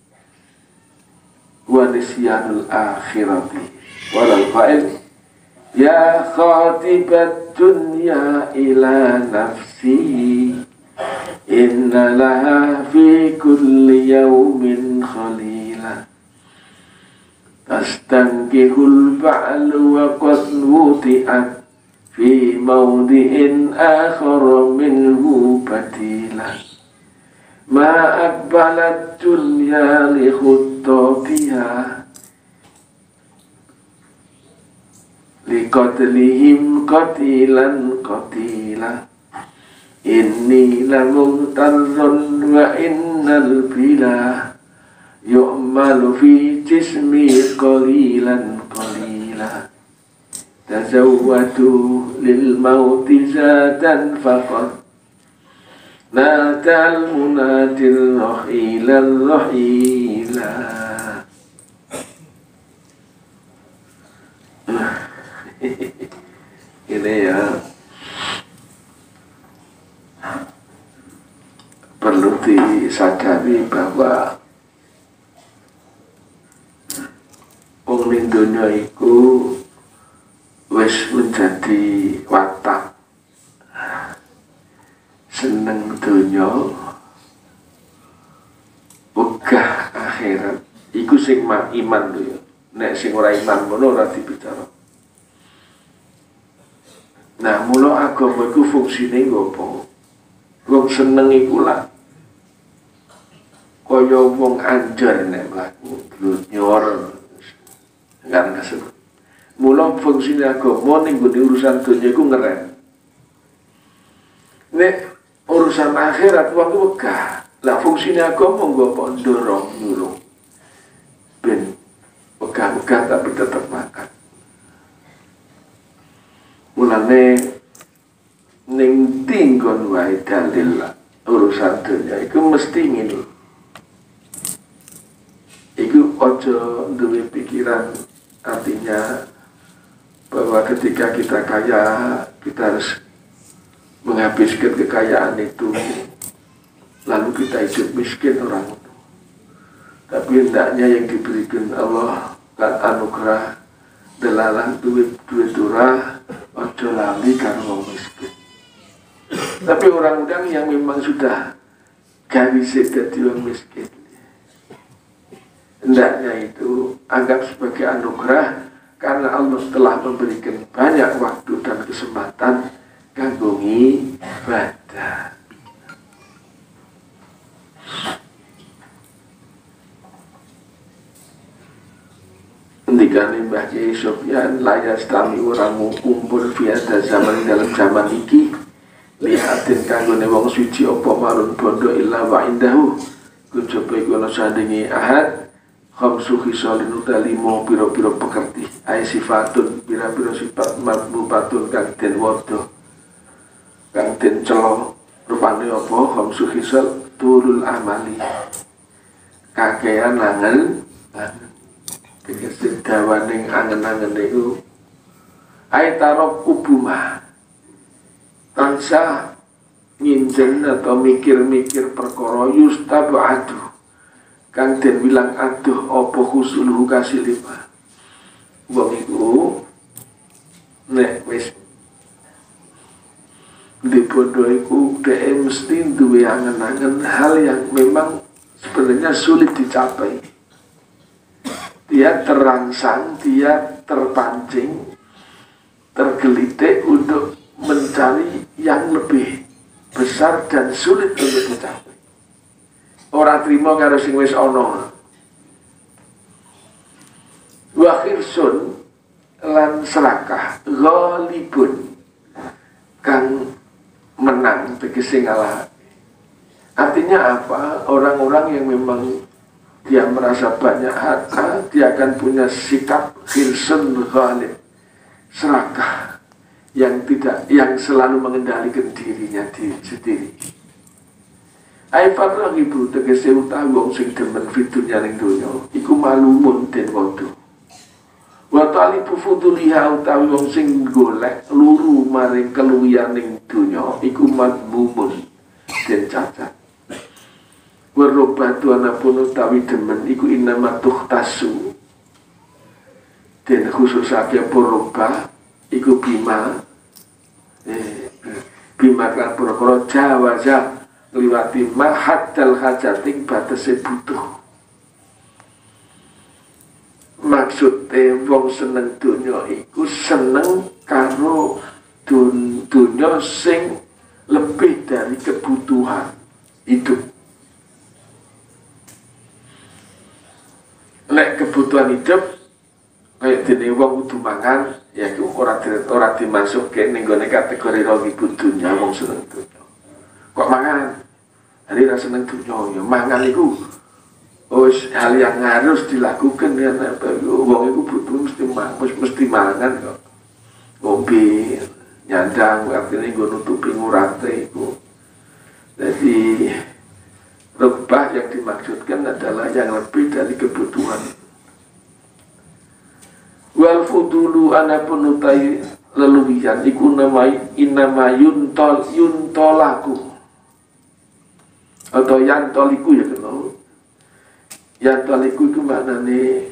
wa nisyanul akhirati walal fa'il ya khatibat dunya ila nafsi inna laha fi kulli yawmin khalila tastankihul ba'lu wa qad wuti'at fi mawdi'in akhar minhu batila ma akbalat dunya li khuttatiha li qatlihim qatilan qatila inni lamumtarrun wa innal bilah yu'malu fi jismi qalilan qalila tazawwadu lil mauti zadan faqad natal munadir rahilan rahila. Ini ya perlu disadari bahwa wong ning donya iku wis menjadi watak seneng donya wegah akhirat iku sing iman lho ya. Nek sing ora iman ngono ora dibicara. Nah, mula agama iku fungsine ngopo? Wong seneng iku lah kaya wong anjar nek mlaku glunyor kan kasebut. Mula fungsine agama ning urusan donya iku ngeren. Nek urusan akhirat wong wegah. Lah fungsine agama ngopo? Ndorong nyuruh. Ben wegah-wegah tapi tetap makan. Mulane ning tinggon wae dalil urusan dunia iku mesti ngene. Iku aja duwe pikiran artinya bahwa ketika kita kaya kita harus menghabiskan kekayaan itu lalu kita hidup miskin orang itu. Tapi hendaknya yang diberikan Allah kan anugerah delalang duit durah ojo lali karo miskin. Tapi orang-orang yang memang sudah gak bisa jadi orang miskin, hendaknya itu anggap sebagai anugerah karena Allah telah memberikan banyak waktu dan kesempatan kanggo ibadah. Ndikane Mbah Kiai Sofyan layas tami orang kumpul fiada zaman dalam zaman iki lihatin kanggone wong suci apa marun bondo illa wa indahu kujaba iku ana sandinge ahad khamsu khisalin utalimo pira-pira pekerti ai sifatun pira-pira sifat mabmubatun kang den wada kang den celo rupane apa khamsu khisal turul amali kakean angen tegese dawaning angen-angen niku ai tarok kubuma tansah nginjen atau mikir-mikir perkara yustabadu kang den bilang aduh apa husuluhu kasilima wong iku nek wis di bodoh iku dhek mesti duwe angen-angen hal yang memang sebenarnya sulit dicapai. Dia terangsang, dia terpancing, tergelitik untuk mencari yang lebih besar dan sulit untuk dicapai. Ora trimo karo sing wis ana. Wa khirsun lan serakah ghalibun kang menang tegese ngalah. Artinya apa? Orang-orang yang memang dia merasa banyak harta, dia akan punya sikap khirsun ghalib, serakah yang selalu mengendalikan dirinya sendiri. Aifat ibu tegese utawi wong sing demen fitunya ning donya iku malumun den wadu. Wa talibu fuduliha utawi wong sing golek luru maring keluwihan ning donya iku madmumun den cacat. Warobatu anapun utawi demen iku innama tuhtasu den khususake poroba iku bima kan perkara jawaza liwati mahadal hajating batase butuh. Maksudnya wong seneng dunya iku seneng karo dunya sing lebih dari kebutuhan hidup. Lek kebutuhan hidup kayak dene wong kudu mangan ya iku ora dimasukke ning gone kategori rogi dunya wong seneng dunya. Kok mangan? Hari rasa seneng dunya ya mangan iku hal yang harus dilakukan ya wong iku butuh mesti mangan kok. Ngombe nyandang artinya nggo nutupi ngurate iku. Jadi rebah yang dimaksudkan adalah yang lebih dari kebutuhan. Wal fudulu anapun utai leluwian iku inama yuntolaku atau yantoliku ya kenal. Yantoliku itu maknane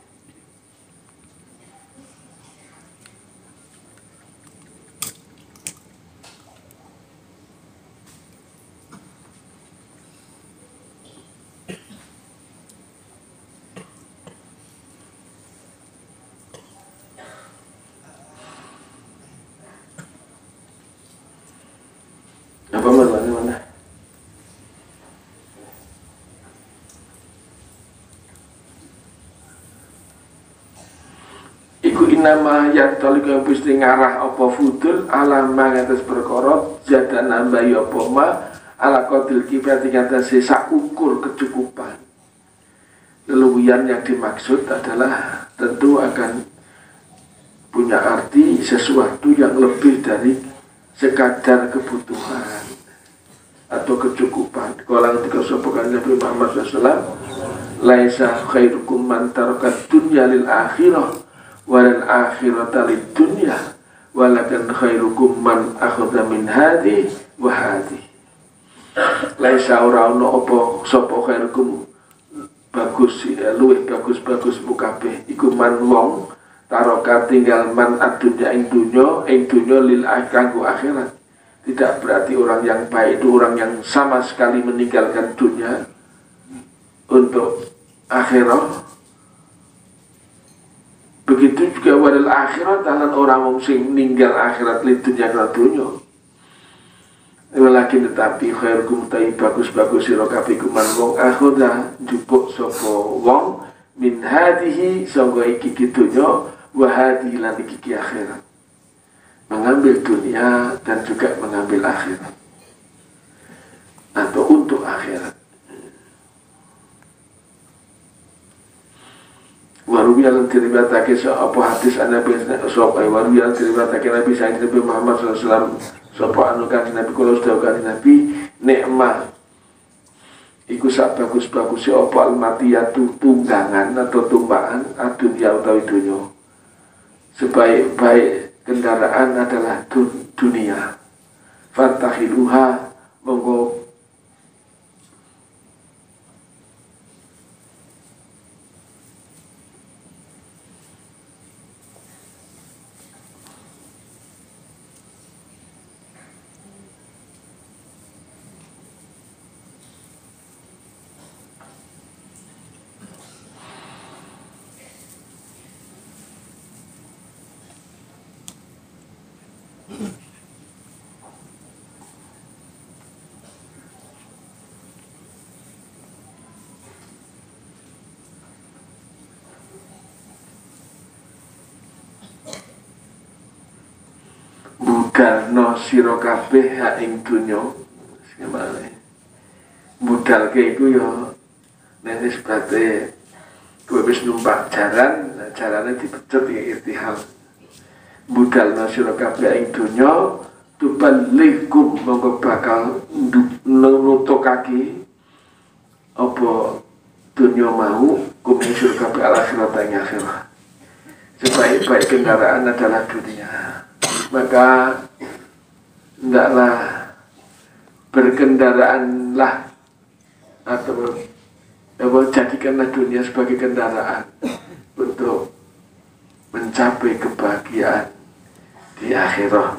apa mana? Iku inama yantoliku yang mesti ngarah apa fudul alama ngatas perkara jada nambahi apa ma ala qadil kifayati ngatasi sakukur kecukupan. Leluwian yang dimaksud adalah tentu akan punya arti sesuatu yang lebih dari sekadar kebutuhan atau kecukupan. Kalau ketika sopokan Nabi Muhammad SAW, laisa khairukum man tarakat dunya lil akhirah walal akhirata lid dunya walakin khairukum man akhadha min hadi wa hadi. Laisa ora ono apa sapa khairukum bagus luwih bagus kabeh iku man wong taroka tinggal man adunya ing dunya lil kanggo akhirat. Tidak berarti orang yang baik itu orang yang sama sekali meninggalkan dunia untuk akhirat. Begitu juga wadal akhirat dalam orang wong sing ninggal akhirat li dunia kana dunya. Walakin tetapi khairukum ta'i bagus-bagus sira kabeh kuman wong akhoda njupuk sapa wong min hadihi sangga iki dunya wa hadi lan iki akhirat. Mengambil dunia dan juga mengambil akhirat atau untuk akhirat. Warubiyalan diriwayatake apa hadis Nabi sapa warubiyalan diriwayatake Nabi Sayyidina Nabi Muhammad sallallahu alaihi wasallam sapa anu kanjeng Nabi kula sedaya kanjeng Nabi nikmah iku sak bagus-bagus apa almatiyatu tunggangan atau tumbaan adunya utawi dunya. Sebaik-baik kendaraan adalah dunia. Fantahiluha monggo budalno sira kabeh hak ing donya. Budalke iku ya nek nisbate kowe wis numpak jaran, jarane dipecut ya irtihal. Budalno sira kabeh ing donya tubalikum monggo bakal nutukake apa dunya mau kumpul sira kabeh akhirat ing akhirat. Sebaik-baik kendaraan adalah dunia. Maka hendaklah berkendaraanlah atau jadikanlah dunia sebagai kendaraan untuk mencapai kebahagiaan di akhirat.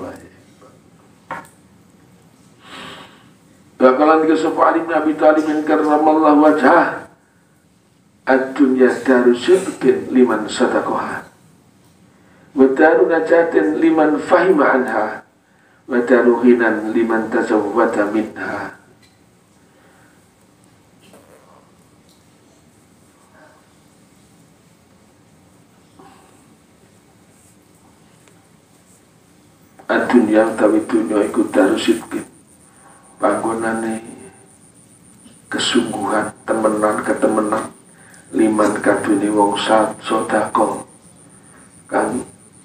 Bakalan kisah Ali bin Abi Thalib karramallahu wajhah ad-dunya daru sidqin liman sadaqaha wa daru najatin liman fahima anha wa daru ghinan liman tazawwada minha. Ad-dunya utawi dunya iku daru sidqin panggonane kesungguhan, ketemenan liman kadune wong sedekah kang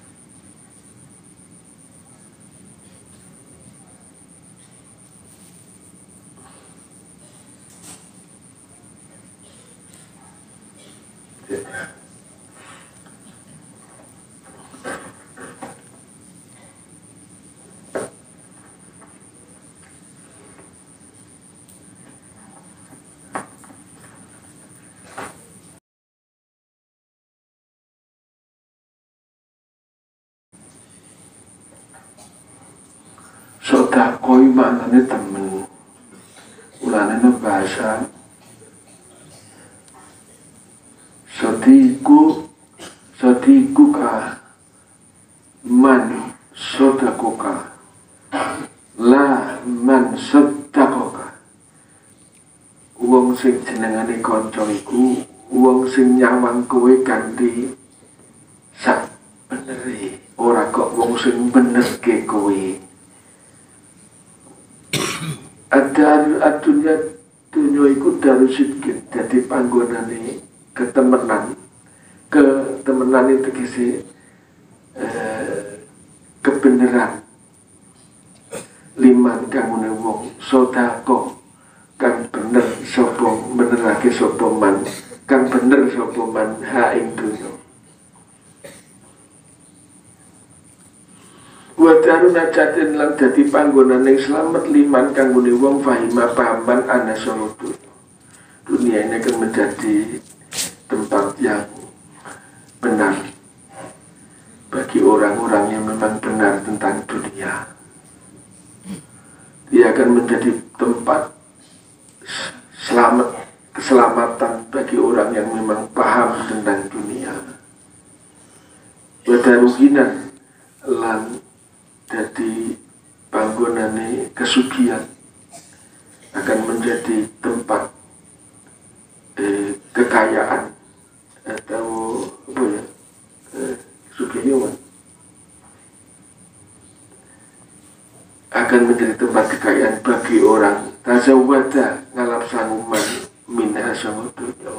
sedekah maknane temen. Ulane bahasa sadiku ka man sodakoka la man sodakoka. Wong sing jenengane kanca iku wong sing nyawang kowe kanthi sak benere, ora kok wong sing benerke kowe. Dunya iku daru sidqin, jadi panggonane ketemenan itu kisi kebenaran liman kang wong sedekah kang bener sapa benerake sapa man kang bener sapa man ha ing dunya. wa daru najatin lan dadi panggonan ing slamet liman kanggone wong fahima pahaman ana sawudu. Dunia ini akan menjadi tempat yang benar bagi orang-orang yang memang benar tentang dunia. Dia akan menjadi tempat keselamatan bagi orang yang memang paham tentang dunia. Wadaruhinan lan jadi panggonane kesugihan akan menjadi tempat kekayaan atau apa ya, kesugihan akan menjadi tempat kekayaan bagi orang tazawwada ngalap sanguman minha samudunya.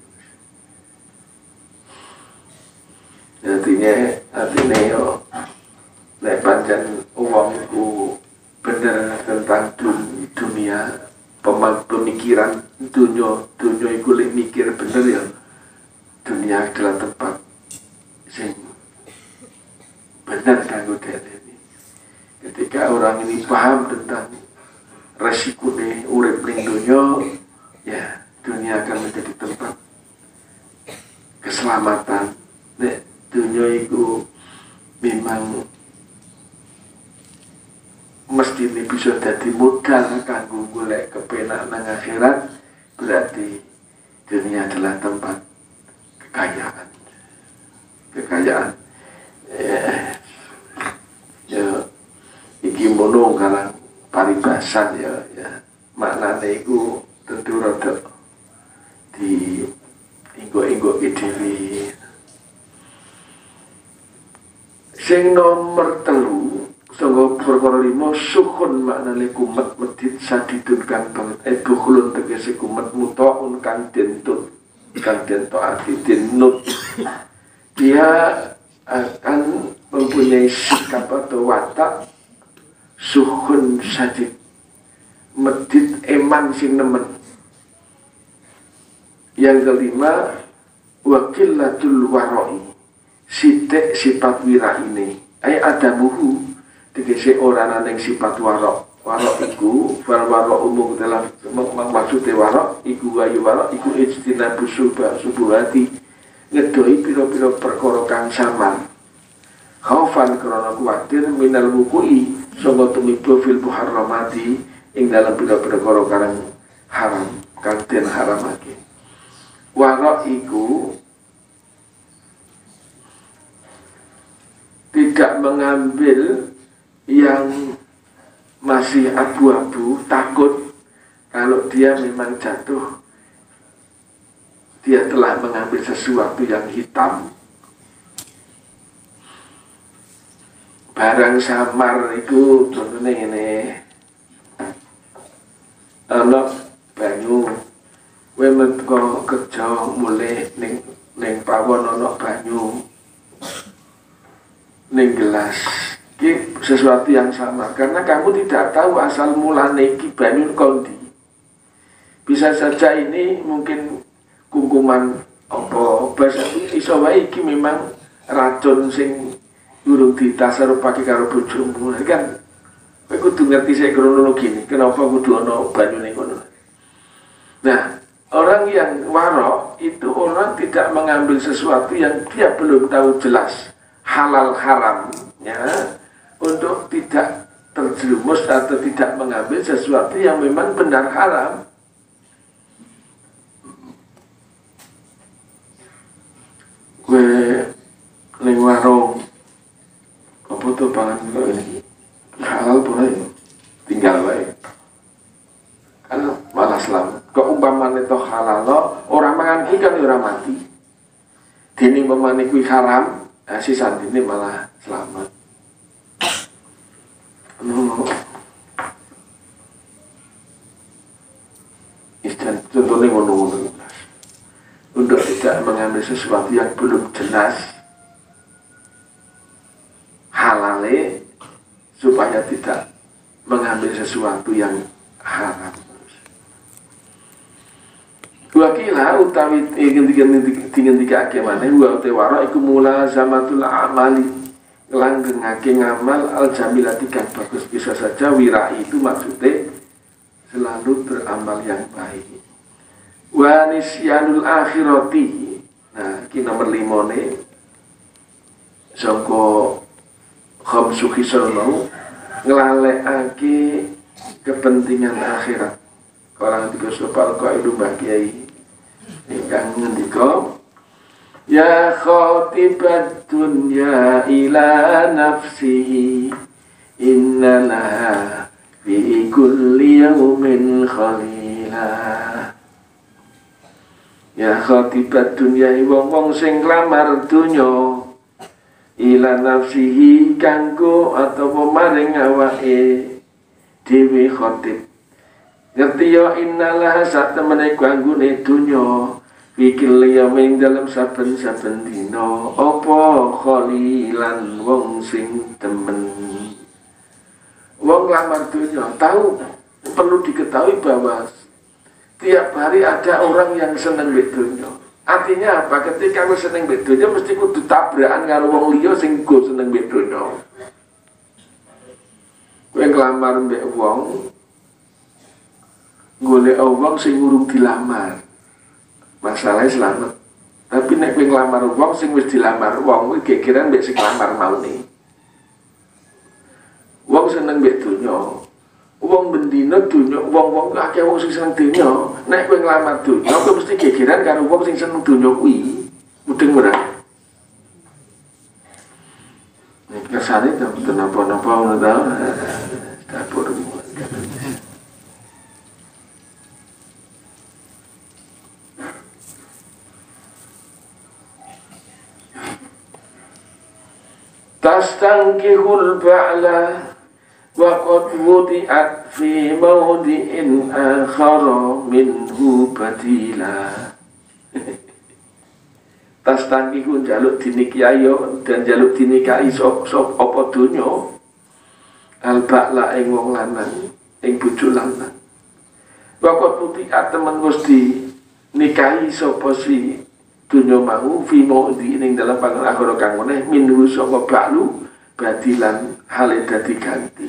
Artinya yo nek pancen wong iku bener tentang dunia, pemikiran dunia iku lek mikir bener ya, dunia adalah tempat sing bener kanggo dhewe. Ketika orang ini paham tentang resikonya urip ning dunia, ya dunia akan menjadi tempat keselamatan. Nek dunia itu memang mesti ini bisa jadi modal kanggo golek kepenak nang akhirat, berarti dunia adalah tempat kekayaan. Ya iki mono kalang paribasan ya maknane iku tentu rada di inggo-inggo dhewe. Sing nomor 3 sangga perkara 5 sukun maknane kumet medit sadidun kang banget dukhulun tegese kumet mutaun kang den taati dinut. Dia akan mempunyai sikap atau watak sukun sadid medit eman sing nemen. Yang kelima wakilatul waroi sitek sifat wira ini adamuhu tegese orang yang sifat warok iku warok umum dalam maksudnya warok iku wayu warok iku ijtinabu subuhati ngedoi piro-piro perkara kang samar khaufan krana kuwatir minal wuku'i sanga tumiba fil muharramati ing dalam piro-piro perkara kang haram kang den haramake. Warok iku tidak mengambil yang masih abu-abu, takut kalau dia memang jatuh, dia telah mengambil sesuatu yang hitam. Barang samar itu contohnya ini, anak banyu, wemet kok kerja mulai neng pawon anak banyu. Ning gelas iki sesuatu yang sama karena kamu tidak tahu asal mulane iki banyu kondi. Bisa saja ini mungkin kungkuman apa bahasa iso wae iki memang racun sing durung ditasarupake karo bojomu kan. Kowe kudu ngerti sik kronologi ini kenapa kudu ana banyune ngono. Nah, orang yang warok itu orang tidak mengambil sesuatu yang dia belum tahu jelas halal haramnya untuk tidak terjerumus atau tidak mengambil sesuatu yang memang benar haram. Gue ning warung apa tuh pangan ini halal boleh tinggal baik kan malah selamat. Keumpamaan itu halal orang mangan ki kan ora mati. Dene pemane kuwi haram si santine malah selamat. Contohnya ngono-ngono. Untuk tidak mengambil sesuatu yang belum jelas halale supaya tidak mengambil sesuatu yang haram. Wakila utawi ingin tiga akhir mana wa tewara iku mula zamatul amali langgengake ngamal al-jamilati kang bagus. Bisa saja wira itu maksudnya selalu beramal yang baik. Wa nisyanul akhirati. Nah, iki nomor 5 nih. Sangka khamsu khisal mau nglalekake kepentingan akhirat. Kalau tiga sopal kau itu bagiai ingkang ngendika ya khatibat dunya ila nafsihi innalaha fi kulli yawmin khalila. Ya khatibat dunya wong-wong sing nglamar dunya ila nafsihi kanggo atau maring awake dhewe khatib. Ngerti ya innalah satemene kanggone dunya fikil yamin dalam saben-saben dina apa khalilan wong sing temen. Wong lamar dunya tahu, perlu diketahui bahwa tiap hari ada orang yang seneng mbek dunya. Artinya apa? Ketika wis seneng mbek dunya mesti kudu tabrakan karo wong liya sing go seneng mbek dunya. Kowe nglamar mbek wong golek wong sing urung dilamar. Masalahnya selamat. Tapi nek kowe nglamar wong sing wis dilamar wong kuwi gegeran mbek sing nglamar maune. Wong seneng mbek donya. Wong bendina donya, wong-wong akeh wong sing seneng donya. Nek kowe nglamar donya kowe mesti gegeran karo wong sing seneng donya kuwi. Mudeng ora? Nek kersane napa-napa ngono ta. Dapur. Tastankihul ba'la wa qad wudi'at fi mawdi'in akhara minhu badila. Tastankihun jaluk dinikiayo dan jaluk dinikahi sop apa dunya al ba'la ing wong lanang ing bojo lanang. Wa qad wudi'at temen wis dinikahi sapa si dunya mau fi maudi ning dalam panggon akhara kang meneh minhu saka ba'lu badilan hale dadi ganti.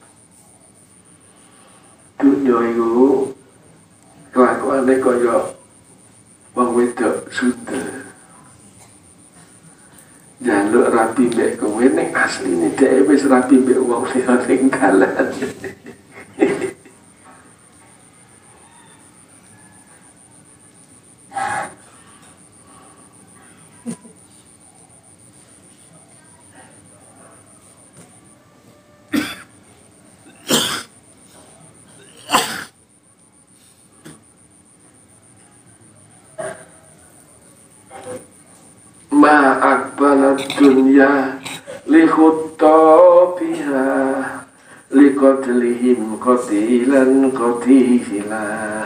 Dunya iku kelakuane kaya wong wedok suder. Jaluk rapi mbek kowe ning asline dhek wis rapi mbek wong liya ning dalan. Ma'akbalat dunya li khuttabiha li qadlihim qatilan qatila.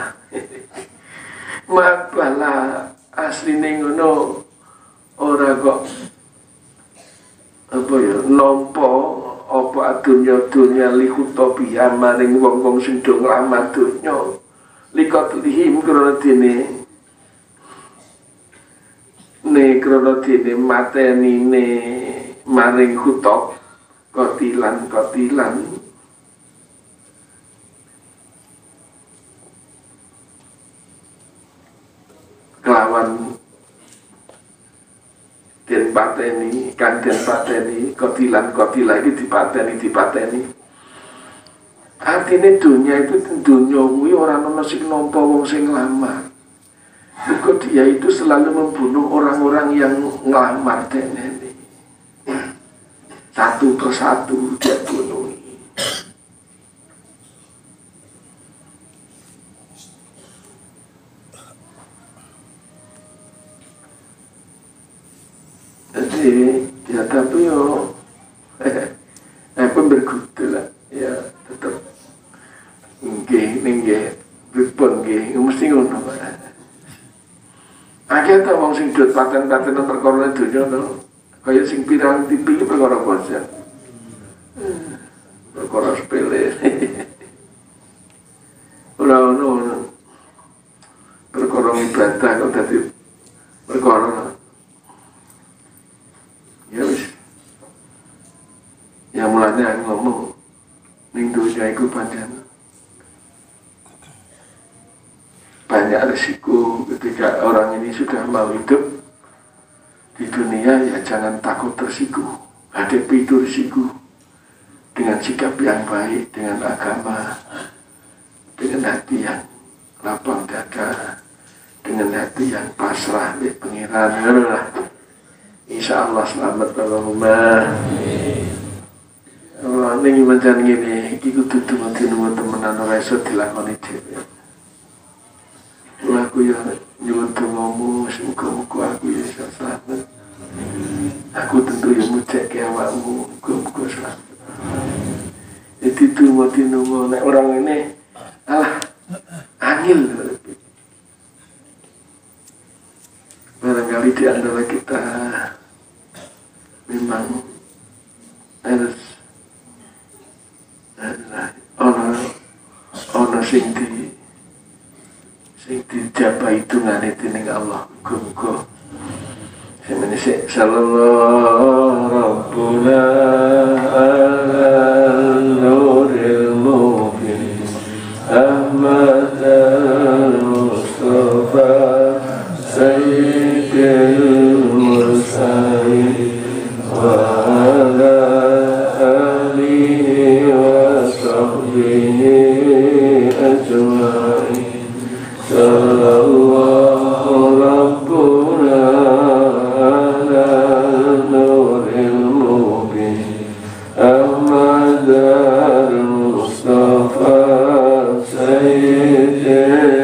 Ma'akbala asline ngono ora kok apa ya nampa apa dunya li khuttabiha maring wong-wong sing do nglamar dunya li qadlihim krana dene krono dene mateni ne maring hutok kotilan kelawan den pateni kan den pateni kotilan iki dipateni artine dunia itu dunia kuwi ora ana sing nampa wong sing nglamar. Bukan dia itu selalu membunuh orang-orang yang ngelamar ini. Satu persatu dia bunuh. Jadi ya tapi yo apa berkutu lah ya tetap nggih pripun nggih mesti ngono. Akeh ta wong sing dot paten-patenan perkara donya to. Kaya sing pirang TV iki perkara bosan. Perkara sepele. Ora ono. Perkara ibadah kok dadi perkara. Ya wis. itu panjang. Banyak risiko ketika orang ini sudah mau hidup di dunia, ya jangan takut risiko. Hadapi itu risiko dengan sikap yang baik, dengan agama, dengan hati yang lapang dada, dengan hati yang pasrah di pengiran. Insya Allah selamat Allahumma. Allah ini macam ini, itu teman-teman orang esok dilakoni dhewe. Aku ya nyuwun dongamu, muga-muga aku ya selamat. Aku tentu ya mucek ke awakmu, muga-muga selamat. Jadi donga nek orang ini angil. Barangkali di antara kita memang harus ono sing dijabah hitungane dening Allah. Muga-muga semene sik sallallahu rabbuna ala nuril mubin Ahmad al-Mustafa Sayyidil Mursalin wa ala alihi wa sahbihi ajma'in. Sallallahu rabbuna ala nuril mubin Ahmad al-Mustafa Sayyidil